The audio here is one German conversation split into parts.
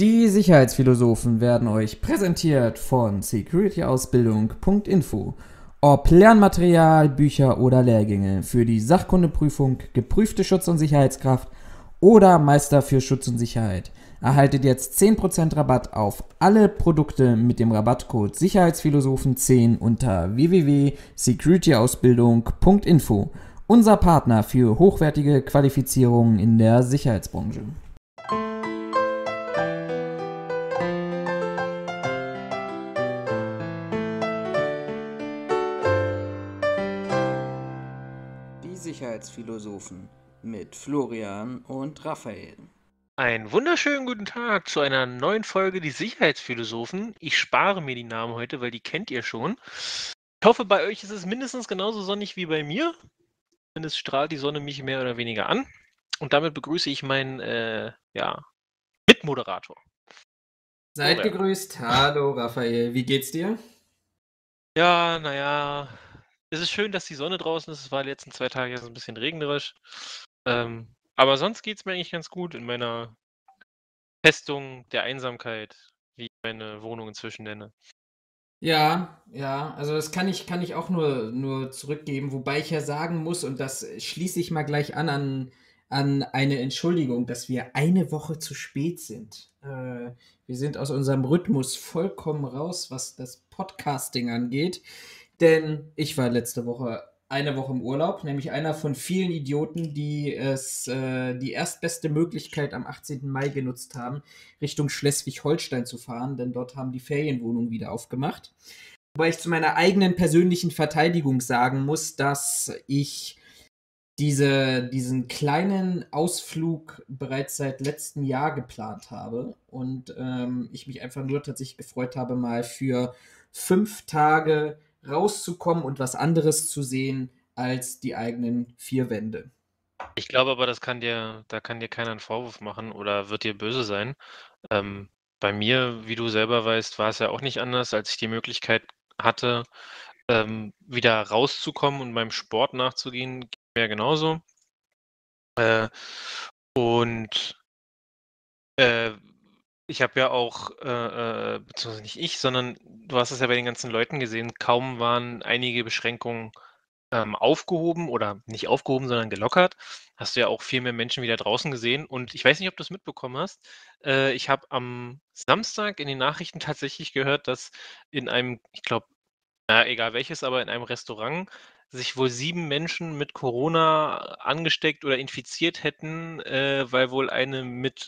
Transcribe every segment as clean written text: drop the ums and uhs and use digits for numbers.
Die Sicherheitsphilosophen werden euch präsentiert von securityausbildung.info. Ob Lernmaterial, Bücher oder Lehrgänge, für die Sachkundeprüfung, geprüfte Schutz- und Sicherheitskraft oder Meister für Schutz und Sicherheit. Erhaltet jetzt 10% Rabatt auf alle Produkte mit dem Rabattcode Sicherheitsphilosophen10 unter www.securityausbildung.info. Unser Partner für hochwertige Qualifizierungen in der Sicherheitsbranche. Die Sicherheitsphilosophen mit Florian und Raphael. Einen wunderschönen guten Tag zu einer neuen Folge Die Sicherheitsphilosophen. Ich spare mir die Namen heute, weil die kennt ihr schon. Ich hoffe, bei euch ist es mindestens genauso sonnig wie bei mir. Zumindest strahlt die Sonne mich mehr oder weniger an. Und damit begrüße ich meinen Mitmoderator. Seid Florian. gegrüßt. Hallo Raphael, wie geht's dir? Ja, naja, es ist schön, dass die Sonne draußen ist. Es war die letzten 2 Tage jetzt ein bisschen regnerisch. Aber sonst geht es mir eigentlich ganz gut in meiner Festung der Einsamkeit, wie ich meine Wohnung inzwischen nenne. Ja, also das kann ich auch nur zurückgeben, wobei ich ja sagen muss, und das schließe ich mal gleich an eine Entschuldigung, dass wir eine Woche zu spät sind. Wir sind aus unserem Rhythmus vollkommen raus, was das Podcasting angeht, denn ich war letzte Woche eine Woche im Urlaub, nämlich einer von vielen Idioten, die erstbeste Möglichkeit am 18. Mai genutzt haben, Richtung Schleswig-Holstein zu fahren, denn dort haben die Ferienwohnungen wieder aufgemacht. Wobei ich zu meiner eigenen persönlichen Verteidigung sagen muss, dass ich diesen kleinen Ausflug bereits seit letztem Jahr geplant habe und ich mich einfach nur tatsächlich gefreut habe, mal für 5 Tage rauszukommen und was anderes zu sehen als die eigenen 4 Wände. Ich glaube aber, da kann dir keiner 'n Vorwurf machen oder wird dir böse sein. Bei mir, wie du selber weißt, war es ja auch nicht anders, als ich die Möglichkeit hatte, wieder rauszukommen und meinem Sport nachzugehen, ging mir genauso. Äh, und, äh, ich habe ja auch, beziehungsweise nicht ich, sondern du hast es ja bei den ganzen Leuten gesehen, kaum waren einige Beschränkungen aufgehoben oder nicht aufgehoben, sondern gelockert, hast du ja auch viel mehr Menschen wieder draußen gesehen. Und ich weiß nicht, ob du es mitbekommen hast. Ich habe am Samstag in den Nachrichten tatsächlich gehört, dass in einem, ich glaube, egal welches, aber in einem Restaurant sich wohl 7 Menschen mit Corona angesteckt oder infiziert hätten, weil wohl eine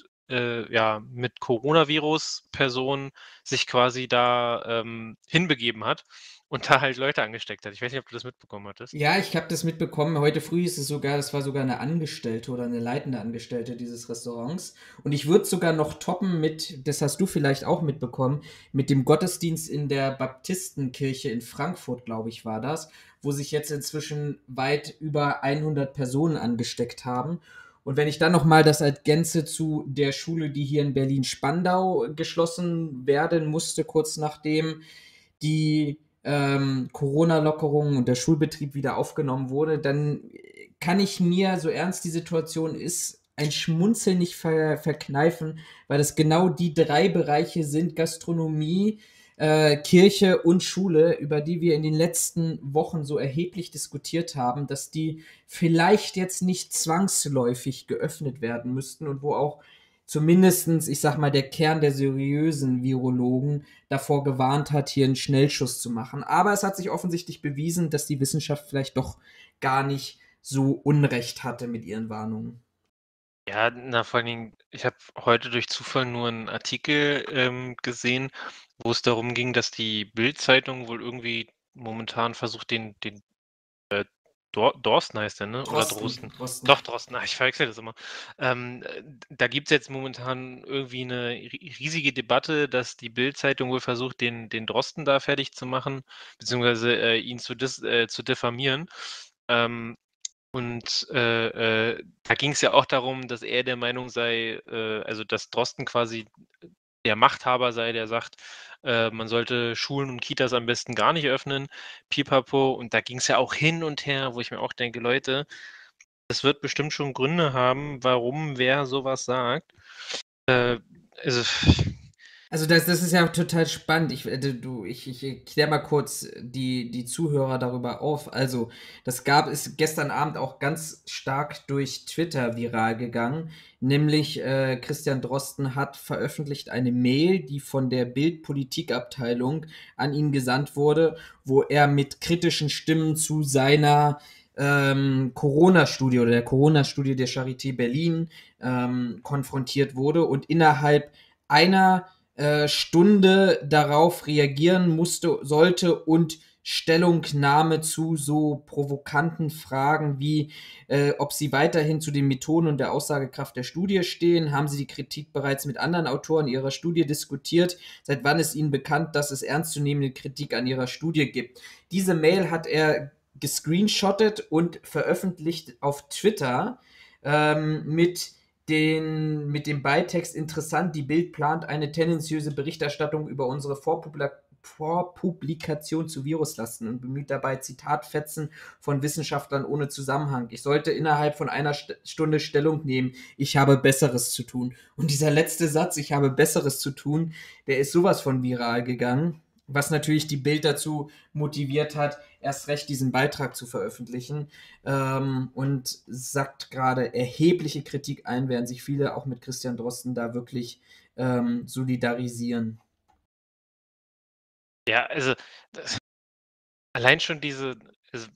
mit Coronavirus-Person sich quasi da, hinbegeben hat und da halt Leute angesteckt hat. Ich weiß nicht, ob du das mitbekommen hattest? Ja, ich habe das mitbekommen. Heute früh ist es sogar, das war sogar eine Angestellte oder eine leitende Angestellte dieses Restaurants. Und ich würde sogar noch toppen mit, das hast du vielleicht auch mitbekommen, mit dem Gottesdienst in der Baptistenkirche in Frankfurt, glaube ich, war das, wo sich jetzt inzwischen weit über 100 Personen angesteckt haben. Und wenn ich dann noch mal das ergänze zu der Schule, die hier in Berlin-Spandau geschlossen werden musste, kurz nachdem die Corona-Lockerungen und der Schulbetrieb wieder aufgenommen wurde, dann kann ich mir, so ernst die Situation ist, ein Schmunzeln nicht verkneifen, weil das genau die 3 Bereiche sind: Gastronomie, Kirche und Schule, über die wir in den letzten Wochen so erheblich diskutiert haben, dass die vielleicht jetzt nicht zwangsläufig geöffnet werden müssten und wo auch zumindestens, ich sag mal, der Kern der seriösen Virologen davor gewarnt hat, hier einen Schnellschuss zu machen. Aber es hat sich offensichtlich bewiesen, dass die Wissenschaft vielleicht doch gar nicht so Unrecht hatte mit ihren Warnungen. Ja, na, vor allen Dingen, ich habe heute durch Zufall nur einen Artikel, gesehen, wo es darum ging, dass die Bild-Zeitung wohl irgendwie momentan versucht, den Dorsten heißt der, ne? Oder Drosten, Drosten? Drosten. Doch, Drosten. Ich verwechsle das immer. Da gibt's jetzt momentan irgendwie eine riesige Debatte, dass die Bild-Zeitung wohl versucht, den Drosten da fertig zu machen, beziehungsweise, ihn zu diffamieren. Ähm, da ging es ja auch darum, dass er der Meinung sei, also, dass Drosten quasi der Machthaber sei, der sagt, man sollte Schulen und Kitas am besten gar nicht öffnen, pipapo. Und da ging es ja auch hin und her, wo ich mir auch denke: „Leute, das wird bestimmt schon Gründe haben, warum wer sowas sagt.“ Äh, Also, Also das ist ja total spannend. Ich kläre mal kurz die Zuhörer darüber auf. Also, ist gestern Abend auch ganz stark durch Twitter viral gegangen. Nämlich Christian Drosten hat veröffentlicht eine Mail, die von der Bild-Politikabteilung an ihn gesandt wurde, wo er mit kritischen Stimmen zu seiner Corona-Studie oder der Corona-Studie der Charité Berlin konfrontiert wurde und innerhalb einer Stunde darauf reagieren sollte und Stellungnahme zu so provokanten Fragen wie, ob sie weiterhin zu den Methoden und der Aussagekraft der Studie stehen, haben sie die Kritik bereits mit anderen Autoren ihrer Studie diskutiert, seit wann ist ihnen bekannt, dass es ernstzunehmende Kritik an ihrer Studie gibt. Diese Mail hat er gescreenshottet und veröffentlicht auf Twitter mit dem Beitext interessant, die Bild plant eine tendenziöse Berichterstattung über unsere Vorpublikation zu Viruslasten und bemüht dabei Zitatfetzen von Wissenschaftlern ohne Zusammenhang. Ich sollte innerhalb von einer Stunde Stellung nehmen. Ich habe Besseres zu tun. Und dieser letzte Satz, ich habe Besseres zu tun, der ist sowas von viral gegangen, was natürlich die Bild dazu motiviert hat, erst recht diesen Beitrag zu veröffentlichen und sagt gerade erhebliche Kritik ein, während sich viele auch mit Christian Drosten da wirklich solidarisieren. ja, also, das allein schon also,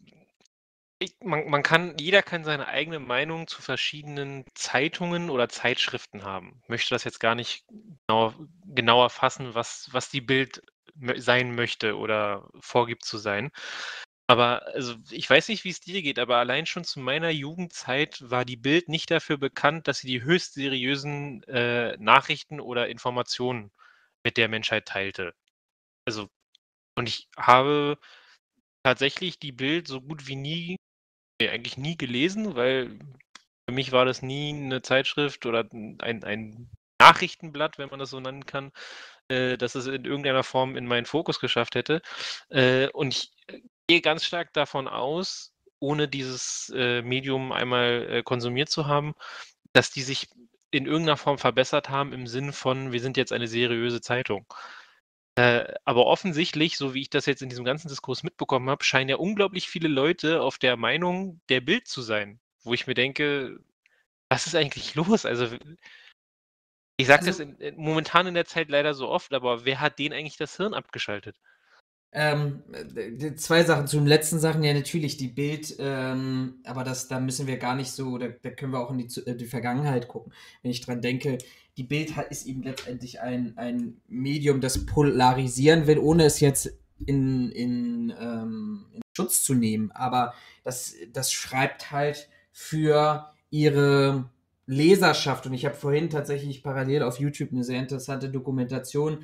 jeder kann seine eigene Meinung zu verschiedenen Zeitungen oder Zeitschriften haben. Möchte das jetzt gar nicht genauer fassen, was die Bild sein möchte oder vorgibt zu sein. Aber also, ich weiß nicht, wie es dir geht, aber allein schon zu meiner Jugendzeit war die Bild nicht dafür bekannt, dass sie die höchst seriösen, Nachrichten oder Informationen mit der Menschheit teilte. Also, und ich habe tatsächlich die Bild so gut wie eigentlich nie gelesen, weil für mich war das nie eine Zeitschrift oder ein Nachrichtenblatt, wenn man das so nennen kann, dass es in irgendeiner Form in meinen Fokus geschafft hätte. Und ich gehe ganz stark davon aus, ohne dieses, Medium einmal, konsumiert zu haben, dass die sich in irgendeiner Form verbessert haben im Sinn von: „Wir sind jetzt eine seriöse Zeitung.“ Aber offensichtlich, so wie ich das jetzt in diesem ganzen Diskurs mitbekommen habe, scheinen ja unglaublich viele Leute auf der Meinung der Bild zu sein, wo ich mir denke: „Was ist eigentlich los?“ Also, ich sage das Also momentan in der Zeit leider so oft, aber wer hat denen eigentlich das Hirn abgeschaltet? Zwei Sachen. Zum letzten Sachen, ja, natürlich die Bild, aber da müssen wir gar nicht so, da können wir auch in die Vergangenheit gucken. Wenn ich dran denke, die Bild ist eben letztendlich ein Medium, das polarisieren will, ohne es jetzt in Schutz zu nehmen. Aber das schreibt halt für ihre Leserschaft. Und ich habe vorhin tatsächlich parallel auf YouTube eine sehr interessante Dokumentation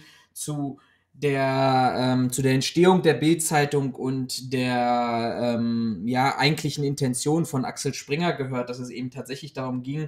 zu der Entstehung der Bild-Zeitung und der eigentlichen Intention von Axel Springer gehört, dass es eben tatsächlich darum ging,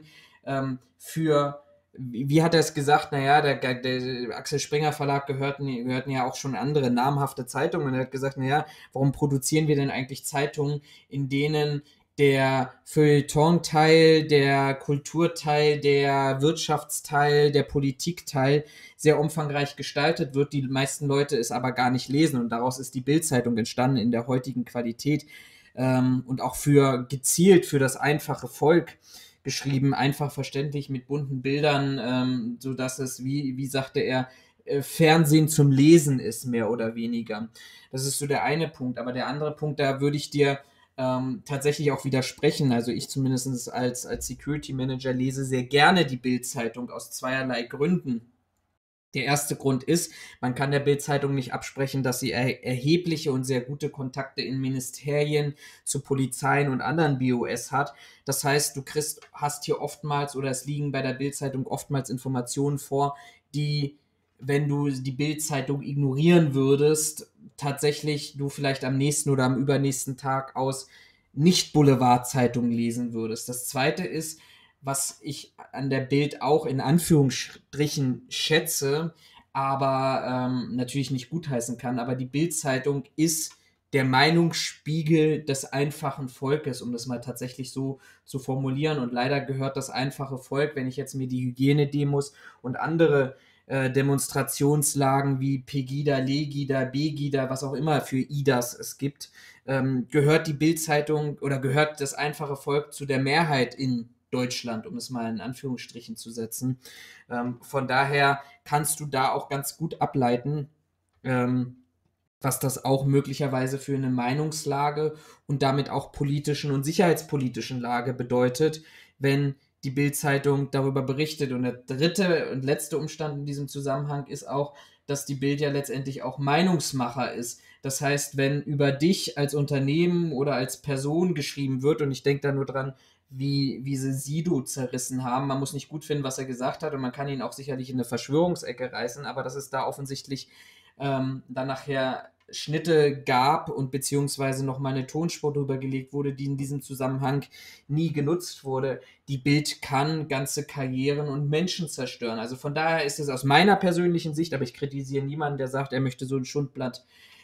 wie hat er es gesagt, naja, der Axel Springer Verlag gehörten ja auch schon andere namhafte Zeitungen und er hat gesagt, naja, warum produzieren wir denn eigentlich Zeitungen, in denen der Feuilleton-Teil, der Kulturteil, der Wirtschaftsteil, der Politikteil sehr umfangreich gestaltet wird, die meisten Leute es aber gar nicht lesen und daraus ist die Bild-Zeitung entstanden in der heutigen Qualität und auch gezielt für das einfache Volk geschrieben, einfach verständlich mit bunten Bildern, sodass es, wie sagte er, Fernsehen zum Lesen ist, mehr oder weniger. Das ist so der eine Punkt. Aber der andere Punkt, da würde ich dir tatsächlich auch widersprechen. Also ich zumindest als Security Manager lese sehr gerne die Bild-Zeitung aus zweierlei Gründen. Der erste Grund ist, man kann der Bild-Zeitung nicht absprechen, dass sie erhebliche und sehr gute Kontakte in Ministerien, zu Polizeien und anderen BOS hat. Das heißt, hast hier oftmals oder es liegen bei der Bild-Zeitung oftmals Informationen vor, die, wenn du die Bild-Zeitung ignorieren würdest, tatsächlich du vielleicht am nächsten oder am übernächsten Tag aus Nicht-Boulevard-Zeitungen lesen würdest. Das zweite ist, was ich an der Bild auch in Anführungsstrichen schätze, aber natürlich nicht gutheißen kann. Aber die Bild-Zeitung ist der Meinungsspiegel des einfachen Volkes, um das mal tatsächlich so zu formulieren. Und leider gehört das einfache Volk, wenn ich jetzt mir die Hygienedemos und andere Demonstrationslagen wie Pegida, Legida, Begida, was auch immer für IDAs es gibt, gehört die Bild-Zeitung oder gehört das einfache Volk zu der Mehrheit in Deutschland, um es mal in Anführungsstrichen zu setzen. Von daher kannst du da auch ganz gut ableiten, was das auch möglicherweise für eine Meinungslage und damit auch politischen und sicherheitspolitischen Lage bedeutet, wenn die Bild-Zeitung darüber berichtet. Und der dritte und letzte Umstand in diesem Zusammenhang ist auch, dass die Bild ja letztendlich auch Meinungsmacher ist. Das heißt, wenn über dich als Unternehmen oder als Person geschrieben wird, und ich denke da nur dran, wie sie Sido zerrissen haben. Man muss nicht gut finden, was er gesagt hat, und man kann ihn auch sicherlich in eine Verschwörungsecke reißen, aber dass es da offensichtlich dann nachher Schnitte gab und beziehungsweise noch mal eine Tonspur drüber gelegt wurde, die in diesem Zusammenhang nie genutzt wurde. Die Bild kann ganze Karrieren und Menschen zerstören. Also von daher ist es aus meiner persönlichen Sicht, aber ich kritisiere niemanden, der sagt, er möchte so ein Schundblatt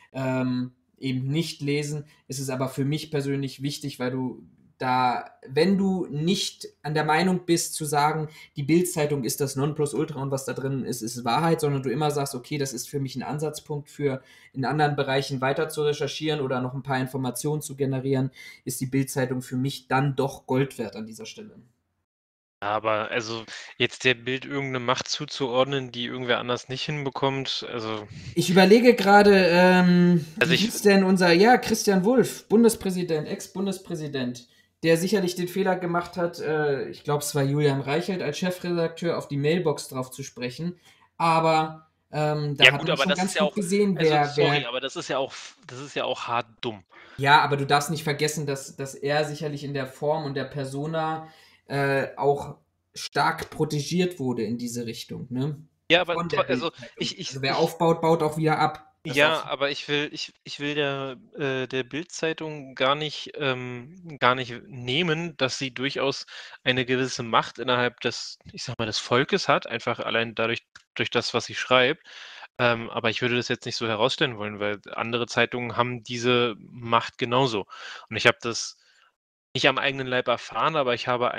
eben nicht lesen. Es ist aber für mich persönlich wichtig, weil du da, wenn du nicht an der Meinung bist, zu sagen, die Bild-Zeitung ist das Nonplusultra und was da drin ist, ist Wahrheit, sondern du immer sagst, okay, das ist für mich ein Ansatzpunkt für in anderen Bereichen weiter zu recherchieren oder noch ein paar Informationen zu generieren, ist die Bild-Zeitung für mich dann doch Gold wert an dieser Stelle. Aber also jetzt der Bild irgendeine Macht zuzuordnen, die irgendwer anders nicht hinbekommt, also Ich überlege gerade, also wie ich hieß denn ja, Christian Wulff, Bundespräsident, Ex-Bundespräsident, der sicherlich den Fehler gemacht hat, ich glaube, es war Julian Reichelt als Chefredakteur auf die Mailbox drauf zu sprechen, aber da ja hat gut, man aber schon das ist ganz ja gut auch gesehen, also wer sorry, aber das ist ja auch hart dumm. ja, aber du darfst nicht vergessen, dass er sicherlich in der Form und der Persona auch stark protegiert wurde in diese Richtung, ne? Ja, aber Von der tro also Bild-Zeitung. Also wer aufbaut, baut auch wieder ab. Das auf ja, aber ich will der Bild-Zeitung gar nicht nehmen, dass sie durchaus eine gewisse Macht innerhalb des, ich sage mal, des Volkes hat, einfach allein dadurch durch das, was sie schreibt. Aber ich würde das jetzt nicht so herausstellen wollen, weil andere Zeitungen haben diese Macht genauso. Und ich habe das nicht am eigenen Leib erfahren, aber ich habe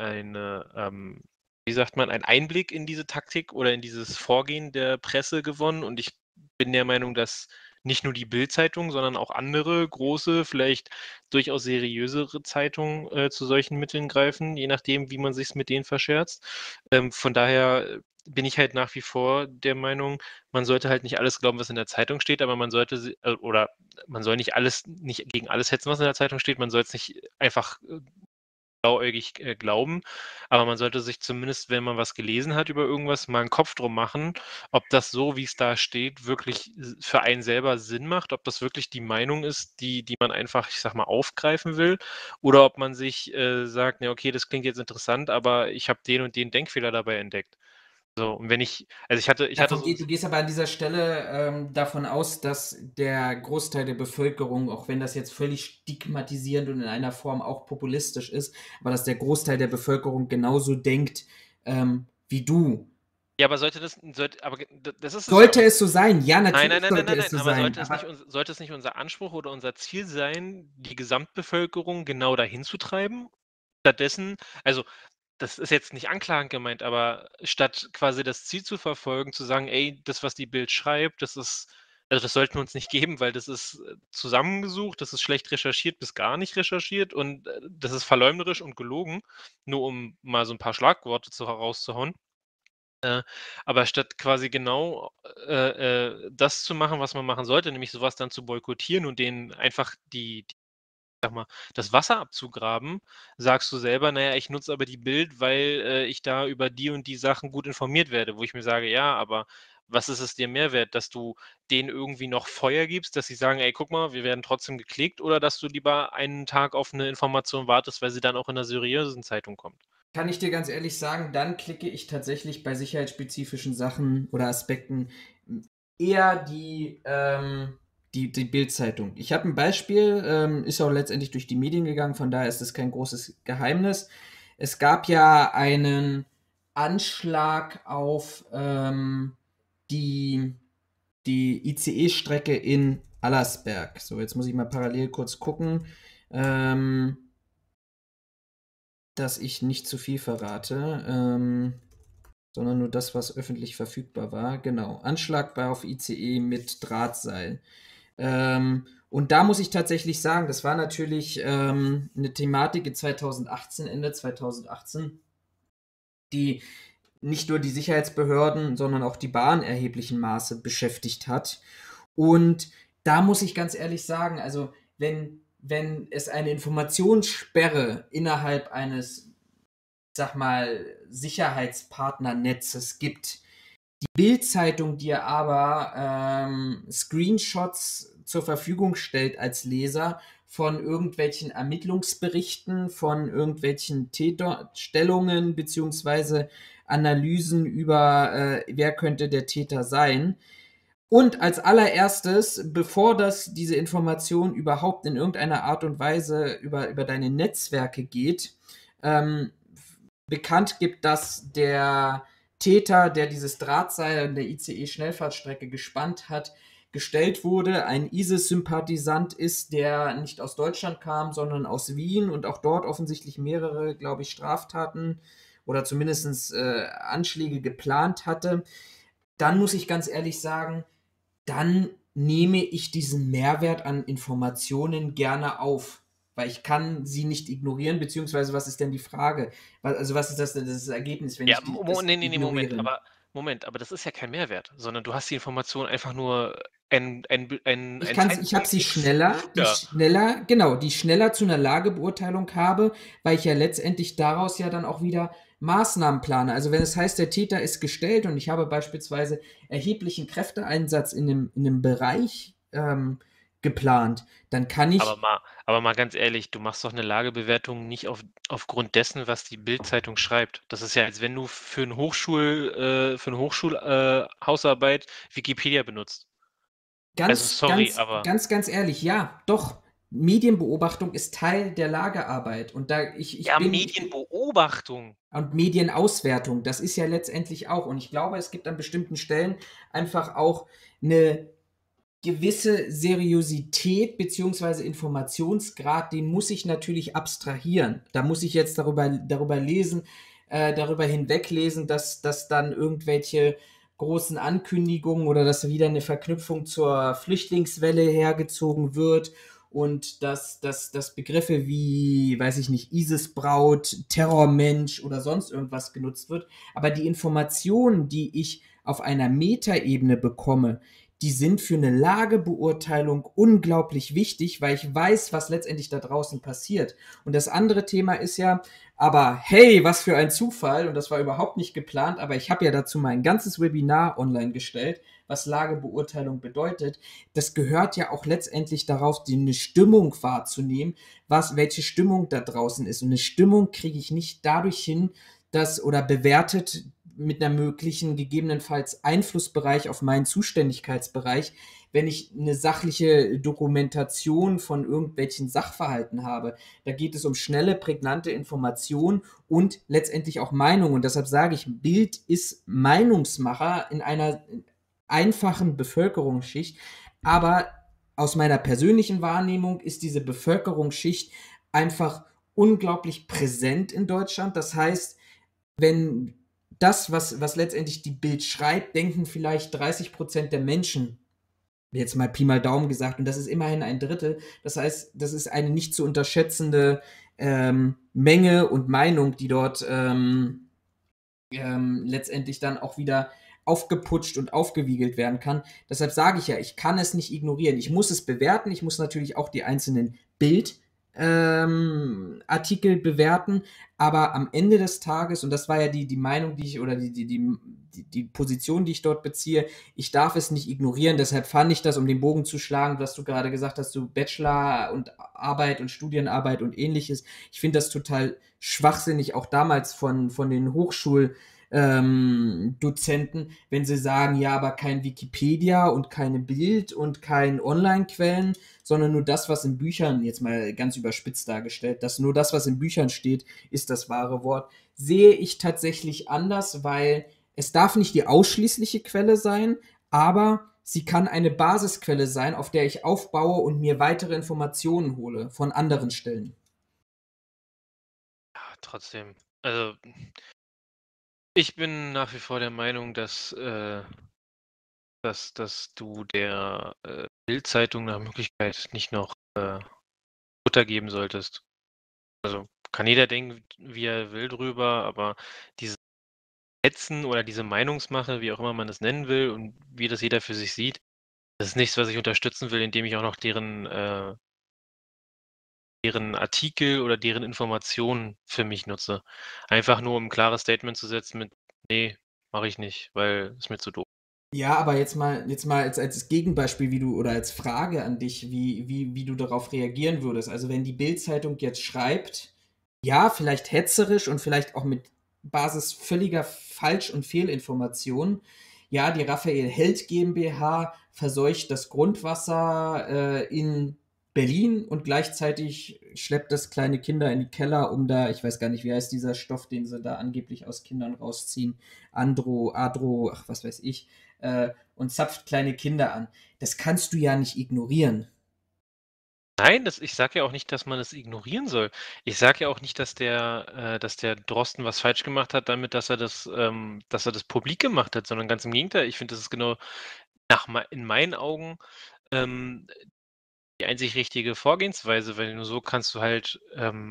wie sagt man, einen Einblick in diese Taktik oder in dieses Vorgehen der Presse gewonnen. Und ich bin der Meinung, dass nicht nur die Bild-Zeitung, sondern auch andere große, vielleicht durchaus seriösere Zeitungen zu solchen Mitteln greifen, je nachdem, wie man sich mit denen verscherzt. Von daher bin ich halt nach wie vor der Meinung, man sollte halt nicht alles glauben, was in der Zeitung steht, aber man sollte oder man soll nicht gegen alles hetzen, was in der Zeitung steht. Man soll es nicht einfach blauäugig glauben, aber man sollte sich zumindest, wenn man was gelesen hat über irgendwas, mal einen Kopf drum machen, ob das so, wie es da steht, wirklich für einen selber Sinn macht, ob das wirklich die Meinung ist, die man einfach, ich sag mal, aufgreifen will, oder ob man sich sagt, ne, okay, das klingt jetzt interessant, aber ich habe den und den Denkfehler dabei entdeckt. So, und wenn also ich hatte so. Du gehst aber an dieser Stelle davon aus, dass der Großteil der Bevölkerung, auch wenn das jetzt völlig stigmatisierend und in einer Form auch populistisch ist, aber dass der Großteil der Bevölkerung genauso denkt wie du. Ja, aber das ist es ja Sollte auch. es so sein? Ja, Nein, nein, natürlich nein, nein, sollte nein, es nein, so aber sein. Aber sollte es nicht unser Anspruch oder unser Ziel sein, die Gesamtbevölkerung genau dahin zu treiben? Stattdessen also, das ist jetzt nicht anklagend gemeint, aber statt quasi das Ziel zu verfolgen, zu sagen: „Ey, das, was die Bild schreibt, das sollten wir uns nicht geben, weil das ist, zusammengesucht, das ist schlecht recherchiert bis gar nicht recherchiert und, das ist verleumderisch und gelogen“, nur um mal so 'n paar Schlagworte rauszuhauen. Aber statt quasi genau, das zu machen, was man machen sollte, nämlich so was dann zu boykottieren und denen einfach sage mal, das Wasser abzugraben, sagst du selber: „Na ja, ich nutze aber die Bild, weil, ich da über die und die Sachen gut informiert werde.“ Wo ich mir sage: „Ja, aber was ist es dir mehr wert, dass du denen irgendwie noch Feuer gibst, dass sie sagen: ‚Ey, guck mal, wir werden trotzdem geklickt‘“, oder dass du lieber einen Tag auf 'ne Information wartest, weil sie dann auch in 'ner seriösen Zeitung kommt? kann ich dir ganz ehrlich sagen, dann klicke ich tatsächlich bei sicherheitsspezifischen Sachen oder Aspekten eher die Bild-Zeitung. Ich habe ein Beispiel, ist auch letztendlich durch die Medien gegangen, von daher ist es kein großes Geheimnis. Es gab ja einen Anschlag auf die die ICE-Strecke in Allersberg. So, jetzt muss ich mal parallel kurz gucken, dass ich nicht zu viel verrate, sondern nur das, was öffentlich verfügbar war. Genau, Anschlag auf ICE mit Drahtseil. Und da muss ich tatsächlich sagen, das war natürlich eine Thematik in 2018, Ende 2018, die nicht nur die Sicherheitsbehörden, sondern auch die Bahn erheblichen Maße beschäftigt hat. Und da muss ich ganz ehrlich sagen, also wenn es eine Informationssperre innerhalb eines, sag mal, Sicherheitspartnernetzes gibt, die Bild-Zeitung dir aber Screenshots zur Verfügung stellt als Leser von irgendwelchen Ermittlungsberichten, von irgendwelchen Täterstellungen beziehungsweise Analysen über wer könnte der Täter sein. Und als allererstes, bevor diese Information überhaupt in irgendeiner Art und Weise über deine Netzwerke geht, bekannt gibt, dass der Täter, der dieses Drahtseil an der ICE-Schnellfahrtstrecke gespannt hat, gestellt wurde, ein ISIS-Sympathisant ist, der nicht aus Deutschland kam, sondern aus Wien und auch dort offensichtlich mehrere, glaube ich, Straftaten oder zumindest Anschläge geplant hatte, dann muss ich ganz ehrlich sagen, dann nehme ich diesen Mehrwert an Informationen gerne auf. Weil ich kann sie nicht ignorieren, beziehungsweise was ist denn die Frage? Also was ist das Ergebnis, wenn Ja, ich das nee, ignoriere? Moment, aber das ist ja kein Mehrwert, sondern du hast die Information einfach nur Ich ein habe Zeitpunkt sie X. schneller, Ja, die ich schneller zu einer Lagebeurteilung habe, weil ich ja letztendlich daraus ja dann auch wieder Maßnahmen plane. Also wenn es heißt, der Täter ist gestellt und ich habe beispielsweise erheblichen Kräfteeinsatz in einem Bereich geplant, dann kann ich aber mal ganz ehrlich, du machst doch eine Lagebewertung nicht aufgrund dessen, was die Bild-Zeitung schreibt. Das ist ja, als wenn du für eine Hausarbeit Wikipedia benutzt. Also sorry, aber ganz ehrlich, ja, doch. Medienbeobachtung ist Teil der Lagearbeit und ja, Medienbeobachtung. und Medienauswertung, das ist ja letztendlich auch. Und ich glaube, es gibt an bestimmten Stellen einfach auch eine gewisse Seriosität beziehungsweise Informationsgrad, den muss ich natürlich abstrahieren. Da muss ich jetzt darüber lesen, darüber hinweglesen, dass dann irgendwelche großen Ankündigungen oder dass wieder eine Verknüpfung zur Flüchtlingswelle hergezogen wird und dass Begriffe wie, weiß ich nicht, ISIS-Braut, Terrormensch oder sonst irgendwas genutzt wird. Aber die Informationen, die ich auf einer Metaebene bekomme, die sind für eine Lagebeurteilung unglaublich wichtig, weil ich weiß, was letztendlich da draußen passiert. Und das andere Thema ist ja, aber hey, was für ein Zufall, und das war überhaupt nicht geplant, aber ich habe ja dazu mein ganzes Webinar online gestellt, was Lagebeurteilung bedeutet. Das gehört ja auch letztendlich darauf, eine Stimmung wahrzunehmen, welche Stimmung da draußen ist. Und eine Stimmung kriege ich nicht dadurch hin, oder bewertet mit einer möglichen gegebenenfalls Einflussbereich auf meinen Zuständigkeitsbereich, wenn ich eine sachliche Dokumentation von irgendwelchen Sachverhalten habe. Da geht es um schnelle, prägnante Informationen und letztendlich auch Meinung. Und deshalb sage ich, Bild ist Meinungsmacher in einer einfachen Bevölkerungsschicht. Aber aus meiner persönlichen Wahrnehmung ist diese Bevölkerungsschicht einfach unglaublich präsent in Deutschland. Das heißt, wenn das, was letztendlich die Bild schreibt, denken vielleicht 30% der Menschen, jetzt mal Pi mal Daumen gesagt, und das ist immerhin ein Drittel. Das heißt, das ist eine nicht zu unterschätzende Menge und Meinung, die dort letztendlich dann auch wieder aufgeputscht und aufgewiegelt werden kann. Deshalb sage ich ja, ich kann es nicht ignorieren. Ich muss es bewerten. Ich muss natürlich auch die einzelnen Artikel bewerten, aber am Ende des Tages, und das war ja die Meinung, die ich, oder die Position, die ich dort beziehe, ich darf es nicht ignorieren, deshalb fand ich das, um den Bogen zu schlagen, was du gerade gesagt hast, so Bachelor und Arbeit und Studienarbeit und ähnliches, ich finde das total schwachsinnig, auch damals von den Dozenten, wenn sie sagen, ja, aber kein Wikipedia und keine Bild und kein Online-Quellen, sondern nur das, was in Büchern, jetzt mal ganz überspitzt dargestellt, dass nur das, was in Büchern steht, ist das wahre Wort, sehe ich tatsächlich anders, weil es darf nicht die ausschließliche Quelle sein, aber sie kann eine Basisquelle sein, auf der ich aufbaue und mir weitere Informationen hole von anderen Stellen. Ja, trotzdem. Also, ich bin nach wie vor der Meinung, dass du der, Bild-Zeitung nach Möglichkeit nicht noch, Futter geben solltest. Also, kann jeder denken, wie er will drüber, aber dieses Hetzen oder diese Meinungsmache, wie auch immer man das nennen will und wie das jeder für sich sieht, das ist nichts, was ich unterstützen will, indem ich auch noch deren Artikel oder deren Informationen für mich nutze. Einfach nur, um 'n klares Statement zu setzen mit: „Ne, mache ich nicht, weil ist mir zu doof.“ Ja, aber jetzt mal als Gegenbeispiel, wie du oder als Frage an dich, wie du darauf reagieren würdest. Also, wenn die Bild-Zeitung jetzt schreibt, ja, vielleicht hetzerisch und vielleicht auch mit Basis völliger Falsch und Fehlinformationen: „Ja, die Raphael Held GmbH verseucht das Grundwasser, in Berlin und gleichzeitig schleppt das kleine Kinder in die Keller, um da“ ich weiß gar nicht, wie heißt dieser Stoff, den sie da angeblich aus Kindern rausziehen? Adro, ach, was weiß ich, und zapft kleine Kinder an. Das kannst du ja nicht ignorieren. Nein, ich sage ja auch nicht, dass man es ignorieren soll. Ich sage ja auch nicht, dass der Drosten was falsch gemacht hat damit, dass er das publik gemacht hat, sondern ganz im Gegenteil. Ich finde, das ist genau in meinen Augen, ähm, die einzig richtige Vorgehensweise, weil nur so kannst du halt,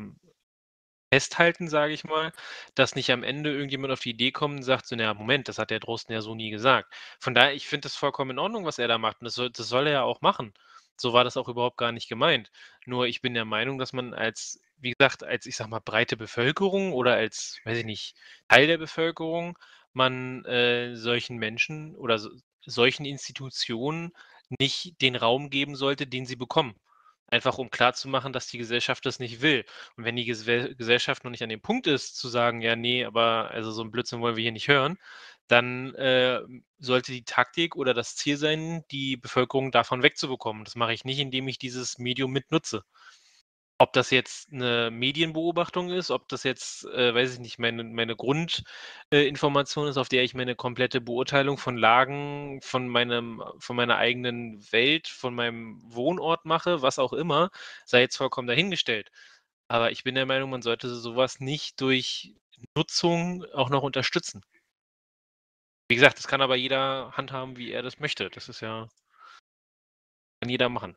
festhalten, sage ich mal, dass nicht am Ende irgendjemand auf die Idee kommt und sagt so: „Na ja, Moment, das hat der Drosten ja so nie gesagt.“ Von daher, ich finde das vollkommen in Ordnung, was er da macht und das soll er ja auch machen. So war das auch überhaupt gar nicht gemeint. Nur ich bin der Meinung, dass man als wie gesagt, als, ich sage mal, breite Bevölkerung oder als, weiß ich nicht, Teil der Bevölkerung man, solchen Menschen oder solchen Institutionen nicht den Raum geben sollte, den sie bekommen. Einfach um klarzumachen, dass die Gesellschaft das nicht will. Und wenn die Gesellschaft noch nicht an dem Punkt ist, zu sagen: „Ja, nee, aber also so 'n Blödsinn wollen wir hier nicht hören“, dann, sollte die Taktik oder das Ziel sein, die Bevölkerung davon wegzubekommen. Das mache ich nicht, indem ich dieses Medium mitnutze. Ob das jetzt 'ne Medienbeobachtung ist, ob das jetzt, weiß ich nicht, meine Information ist, auf der ich meine komplette Beurteilung von Lagen, von meiner eigenen Welt, von meinem Wohnort mache, was auch immer, sei jetzt vollkommen dahingestellt. Aber ich bin der Meinung, man sollte so was nicht durch Nutzung auch noch unterstützen. Wie gesagt, das kann aber jeder handhaben, wie er das möchte. Das ist ja kann jeder machen.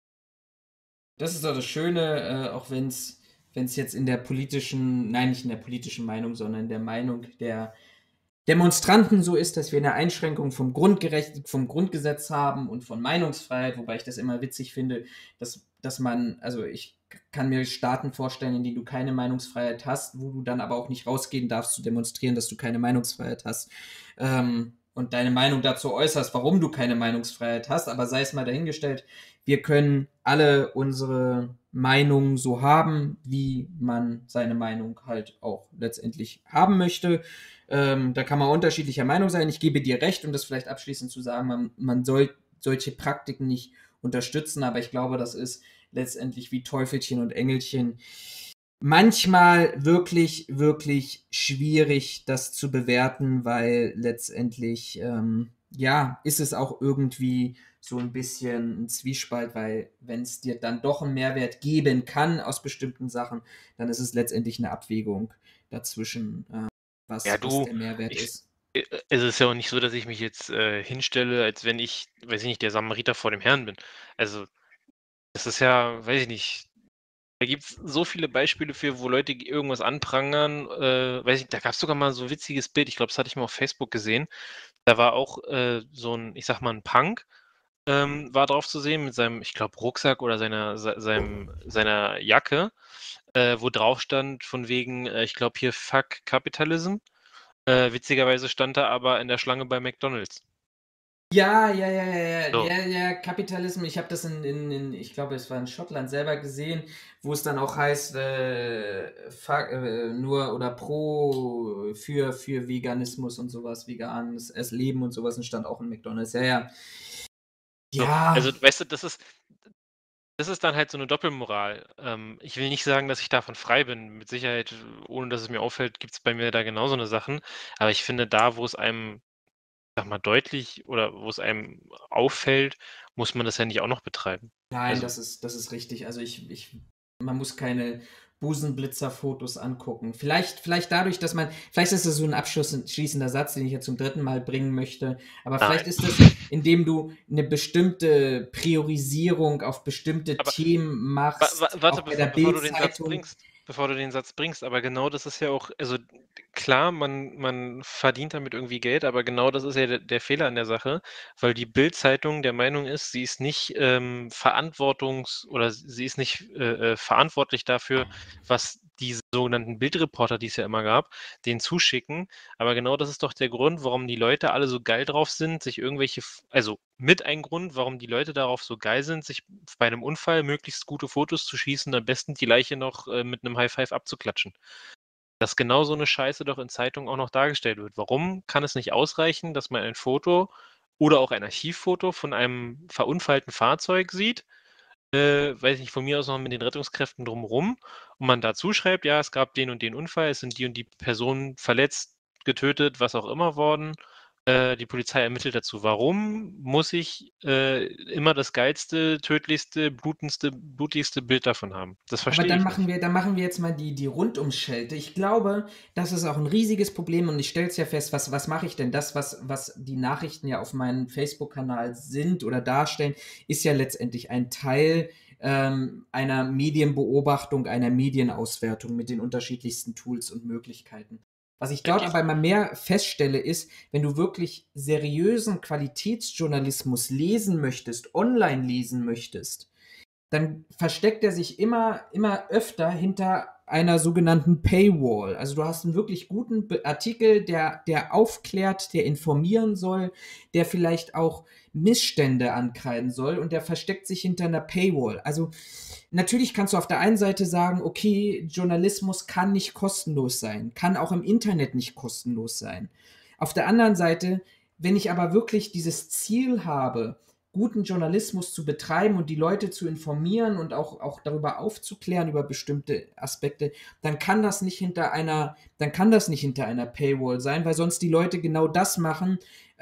Das ist doch das Schöne, auch wenn's jetzt in der politischen nein, nicht in der politischen Meinung, sondern in der Meinung der Demonstranten so ist, dass wir eine Einschränkung vom Grundgesetz haben und von Meinungsfreiheit, wobei ich das immer witzig finde, dass man, also ich kann mir Staaten vorstellen, in denen du keine Meinungsfreiheit hast, wo du dann aber auch nicht rausgehen darfst zu demonstrieren, dass du keine Meinungsfreiheit hast. Und deine Meinung dazu äußerst, warum du keine Meinungsfreiheit hast, aber sei es mal dahingestellt, wir können alle unsere Meinungen so haben, wie man seine Meinung halt auch letztendlich haben möchte. Da kann man unterschiedlicher Meinung sein. Ich gebe dir recht, um das vielleicht abschließend zu sagen, man soll solche Praktiken nicht unterstützen, aber ich glaube, das ist letztendlich wie Teufelchen und Engelchen. Manchmal wirklich, wirklich schwierig, das zu bewerten, weil letztendlich, ja, ist es auch irgendwie so ein bisschen ein Zwiespalt, weil wenn es dir dann doch einen Mehrwert geben kann aus bestimmten Sachen, dann ist es letztendlich eine Abwägung dazwischen, Ja, was du, der Mehrwert ich ist. es ist ja auch nicht so, dass ich mich jetzt, hinstelle, als wenn ich, weiß ich nicht, der Samariter vor dem Herrn bin. Also, das ist ja, weiß ich nicht, da gibt's so viele Beispiele für, wo Leute irgendwas anprangern, weiß ich, da gab's sogar mal so 'n witziges Bild, ich glaube, das hatte ich mal auf Facebook gesehen. Da war auch, so 'n, ich sage mal, 'n Punk, war drauf zu sehen mit seinem, ich glaube, Rucksack oder seiner Jacke, wo drauf stand von wegen, ich glaube hier: „Fuck Capitalism.“ Witzigerweise stand er aber in der Schlange bei McDonald's. Ja, ja, ja, ja, ja, So, ja, Kapitalismus. Ich habe das ich glaube, es war in Schottland selber gesehen, wo es dann auch heißt, fuck, nur oder für Veganismus und sowas, veganes Leben und sowas, und stand auch in McDonald's. Ja, ja. so. Ja, Also, weißt du, das ist dann halt so 'ne Doppelmoral. Ich will nicht sagen, dass ich davon frei bin. Mit Sicherheit, ohne dass es mir auffällt, gibt's bei mir da genauso 'ne Sachen. Aber ich finde, da, wo es einem sage mal, deutlich oder wo es einem auffällt, muss man das ja nicht auch noch betreiben. Nein, Also, das ist richtig. Also man muss keine Busenblitzer-Fotos angucken. Vielleicht dadurch, dass vielleicht ist das so ein abschließender Satz, den ich jetzt zum dritten Mal bringen möchte, aber vielleicht nein. ist das, indem du eine bestimmte Priorisierung auf bestimmte Aber Themen Wa wa machst, warte, auch bei der Bild-Zeitung. bevor du den Satz bringst, aber genau das ist ja auch, also, klar, man verdient damit irgendwie Geld, aber genau das ist ja der Fehler an der Sache, weil die Bild-Zeitung der Meinung ist, sie ist nicht, sie ist nicht, verantwortlich dafür, was diese sogenannten Bildreporter, die es ja immer gab, denen zuschicken. Aber genau das ist doch der Grund, warum die Leute alle so geil drauf sind, sich irgendwelche mit ein Grund, warum die Leute darauf so geil sind, sich bei einem Unfall möglichst gute Fotos zu schießen, am besten die Leiche noch, mit 'nem High Five abzuklatschen. Dass genau so 'ne Scheiße doch in Zeitungen auch noch dargestellt wird. Warum kann es nicht ausreichen, dass man ein Foto oder auch ein Archivfoto von einem verunfallten Fahrzeug sieht, weiß nicht, von mir aus noch mit den Rettungskräften drumrum und man dazu schreibt: „Ja, es gab den und den Unfall, es sind die und die Personen verletzt, getötet, was auch immer worden. Die Polizei ermittelt dazu." Warum muss ich, immer das geilste, tödlichste, blutigste Bild davon haben? Das Aber verstehe ich nicht. dann machen wir jetzt mal die Rundumschelte. Ich glaube, das ist auch ein riesiges Problem und ich stelle es ja fest, was mache ich denn? Das, was die Nachrichten ja auf meinem Facebook-Kanal sind oder darstellen, ist ja letztendlich ein Teil einer Medienbeobachtung, einer Medienauswertung mit den unterschiedlichsten Tools und Möglichkeiten. Was ich dort Ich aber immer mehr feststelle, ist, wenn du wirklich seriösen Qualitätsjournalismus lesen möchtest, online lesen möchtest, dann versteckt er sich immer öfter hinter einer sogenannten Paywall. Also du hast einen wirklich guten Artikel, der aufklärt, der informieren soll, der vielleicht auch Missstände ankreiden soll und der versteckt sich hinter einer Paywall. Also natürlich kannst du auf der einen Seite sagen, okay, Journalismus kann nicht kostenlos sein, kann auch im Internet nicht kostenlos sein. Auf der anderen Seite, wenn ich aber wirklich dieses Ziel habe, guten Journalismus zu betreiben und die Leute zu informieren und auch darüber aufzuklären über bestimmte Aspekte, dann kann das nicht hinter einer Paywall sein, weil sonst die Leute genau das machen,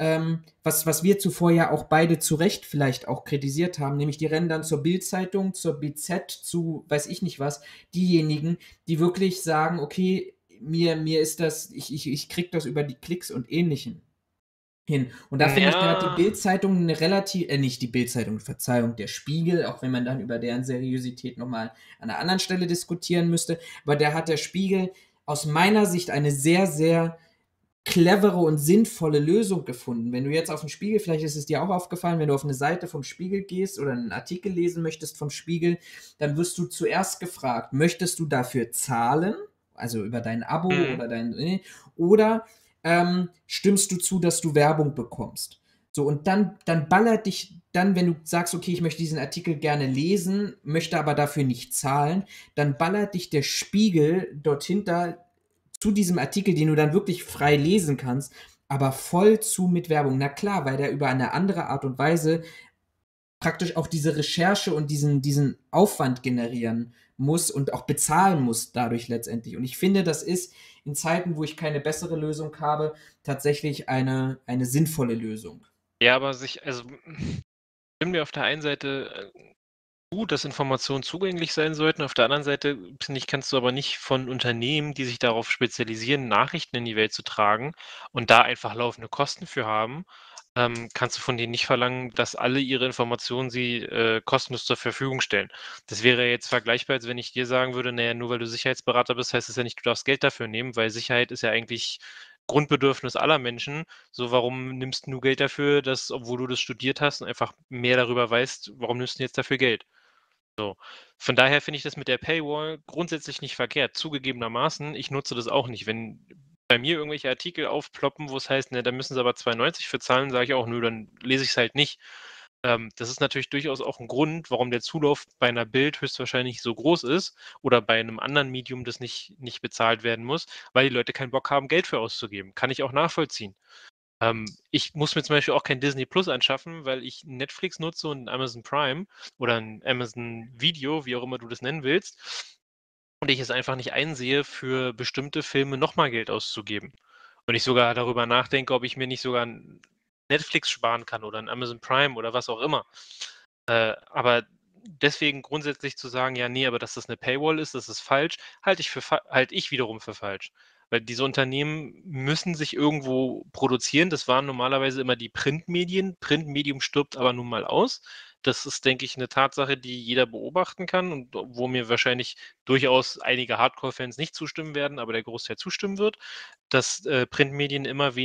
was wir zuvor ja auch beide zu Recht vielleicht auch kritisiert haben, nämlich die rennen dann zur Bild-Zeitung, zur BZ, zu weiß ich nicht was, diejenigen, die wirklich sagen, okay, mir ist das, ich krieg das über die Klicks und Ähnlichem hin. Und da finde ich, da hat die Ja, Bild-Zeitung eine relativ, nicht die Bild-Zeitung, Verzeihung, der Spiegel, auch wenn man dann über deren Seriosität nochmal an einer anderen Stelle diskutieren müsste, aber da hat der Spiegel aus meiner Sicht eine sehr, sehr clevere und sinnvolle Lösung gefunden. Wenn du jetzt auf den Spiegel, vielleicht ist es dir auch aufgefallen, wenn du auf eine Seite vom Spiegel gehst oder einen Artikel lesen möchtest vom Spiegel, dann wirst du zuerst gefragt, möchtest du dafür zahlen, also über dein Abo mhm. oder oder stimmst du zu, dass du Werbung bekommst? So, und dann ballert dich, dann, wenn du sagst, okay, ich möchte diesen Artikel gerne lesen, möchte aber dafür nicht zahlen, dann ballert dich der Spiegel dort hinter zu diesem Artikel, den du dann wirklich frei lesen kannst, aber voll zu mit Werbung. Na klar, weil der über eine andere Art und Weise praktisch auch diese Recherche und diesen Aufwand generieren muss und auch bezahlen muss dadurch letztendlich. Und ich finde, das ist in Zeiten, wo ich keine bessere Lösung habe, tatsächlich eine sinnvolle Lösung. Ja, aber stimme dir auf der einen Seite, zu, dass Informationen zugänglich sein sollten. Auf der anderen Seite, finde ich, kannst du aber nicht von Unternehmen, die sich darauf spezialisieren, Nachrichten in die Welt zu tragen und da einfach laufende Kosten für haben, kannst du von denen nicht verlangen, dass alle ihre Informationen sie, kostenlos zur Verfügung stellen. Das wäre jetzt vergleichbar, als wenn ich dir sagen würde: „Na ja, nur weil du Sicherheitsberater bist, heißt es ja nicht, du darfst Geld dafür nehmen", weil Sicherheit ist ja eigentlich Grundbedürfnis aller Menschen. So, warum nimmst 'n du Geld dafür, dass, obwohl du das studiert hast und einfach mehr darüber weißt, warum nimmst du jetzt dafür Geld? So. Von daher finde ich das mit der Paywall grundsätzlich nicht verkehrt. Zugegebenermaßen, ich nutze das auch nicht. Wenn bei mir irgendwelche Artikel aufploppen, wo es heißt, ne, da müssen sie aber 2,90 für zahlen, sage ich auch, nö, dann lese ich es halt nicht. Das ist natürlich durchaus auch ein Grund, warum der Zulauf bei einer Bild höchstwahrscheinlich so groß ist oder bei einem anderen Medium, das nicht bezahlt werden muss, weil die Leute keinen Bock haben, Geld für auszugeben. Kann ich auch nachvollziehen. Ich muss mir zum Beispiel auch kein Disney Plus anschaffen, weil ich Netflix nutze und 'n Amazon Prime oder 'n Amazon Video, wie auch immer du das nennen willst, und ich es einfach nicht einsehe, für bestimmte Filme noch mal Geld auszugeben. Und ich sogar darüber nachdenke, ob ich mir nicht sogar 'n Netflix sparen kann oder an Amazon Prime oder was auch immer. Aber deswegen grundsätzlich zu sagen: „Ja, ne, aber dass das 'ne Paywall ist, das ist falsch“, halte ich wiederum für falsch. Weil diese Unternehmen müssen sich irgendwo produzieren. Das waren normalerweise immer die Printmedien. Printmedium stirbt aber nun mal aus. Das ist, denke ich, 'ne Tatsache, die jeder beobachten kann und wo mir wahrscheinlich durchaus einige Hardcore-Fans nicht zustimmen werden, aber der Großteil zustimmen wird, dass, Printmedien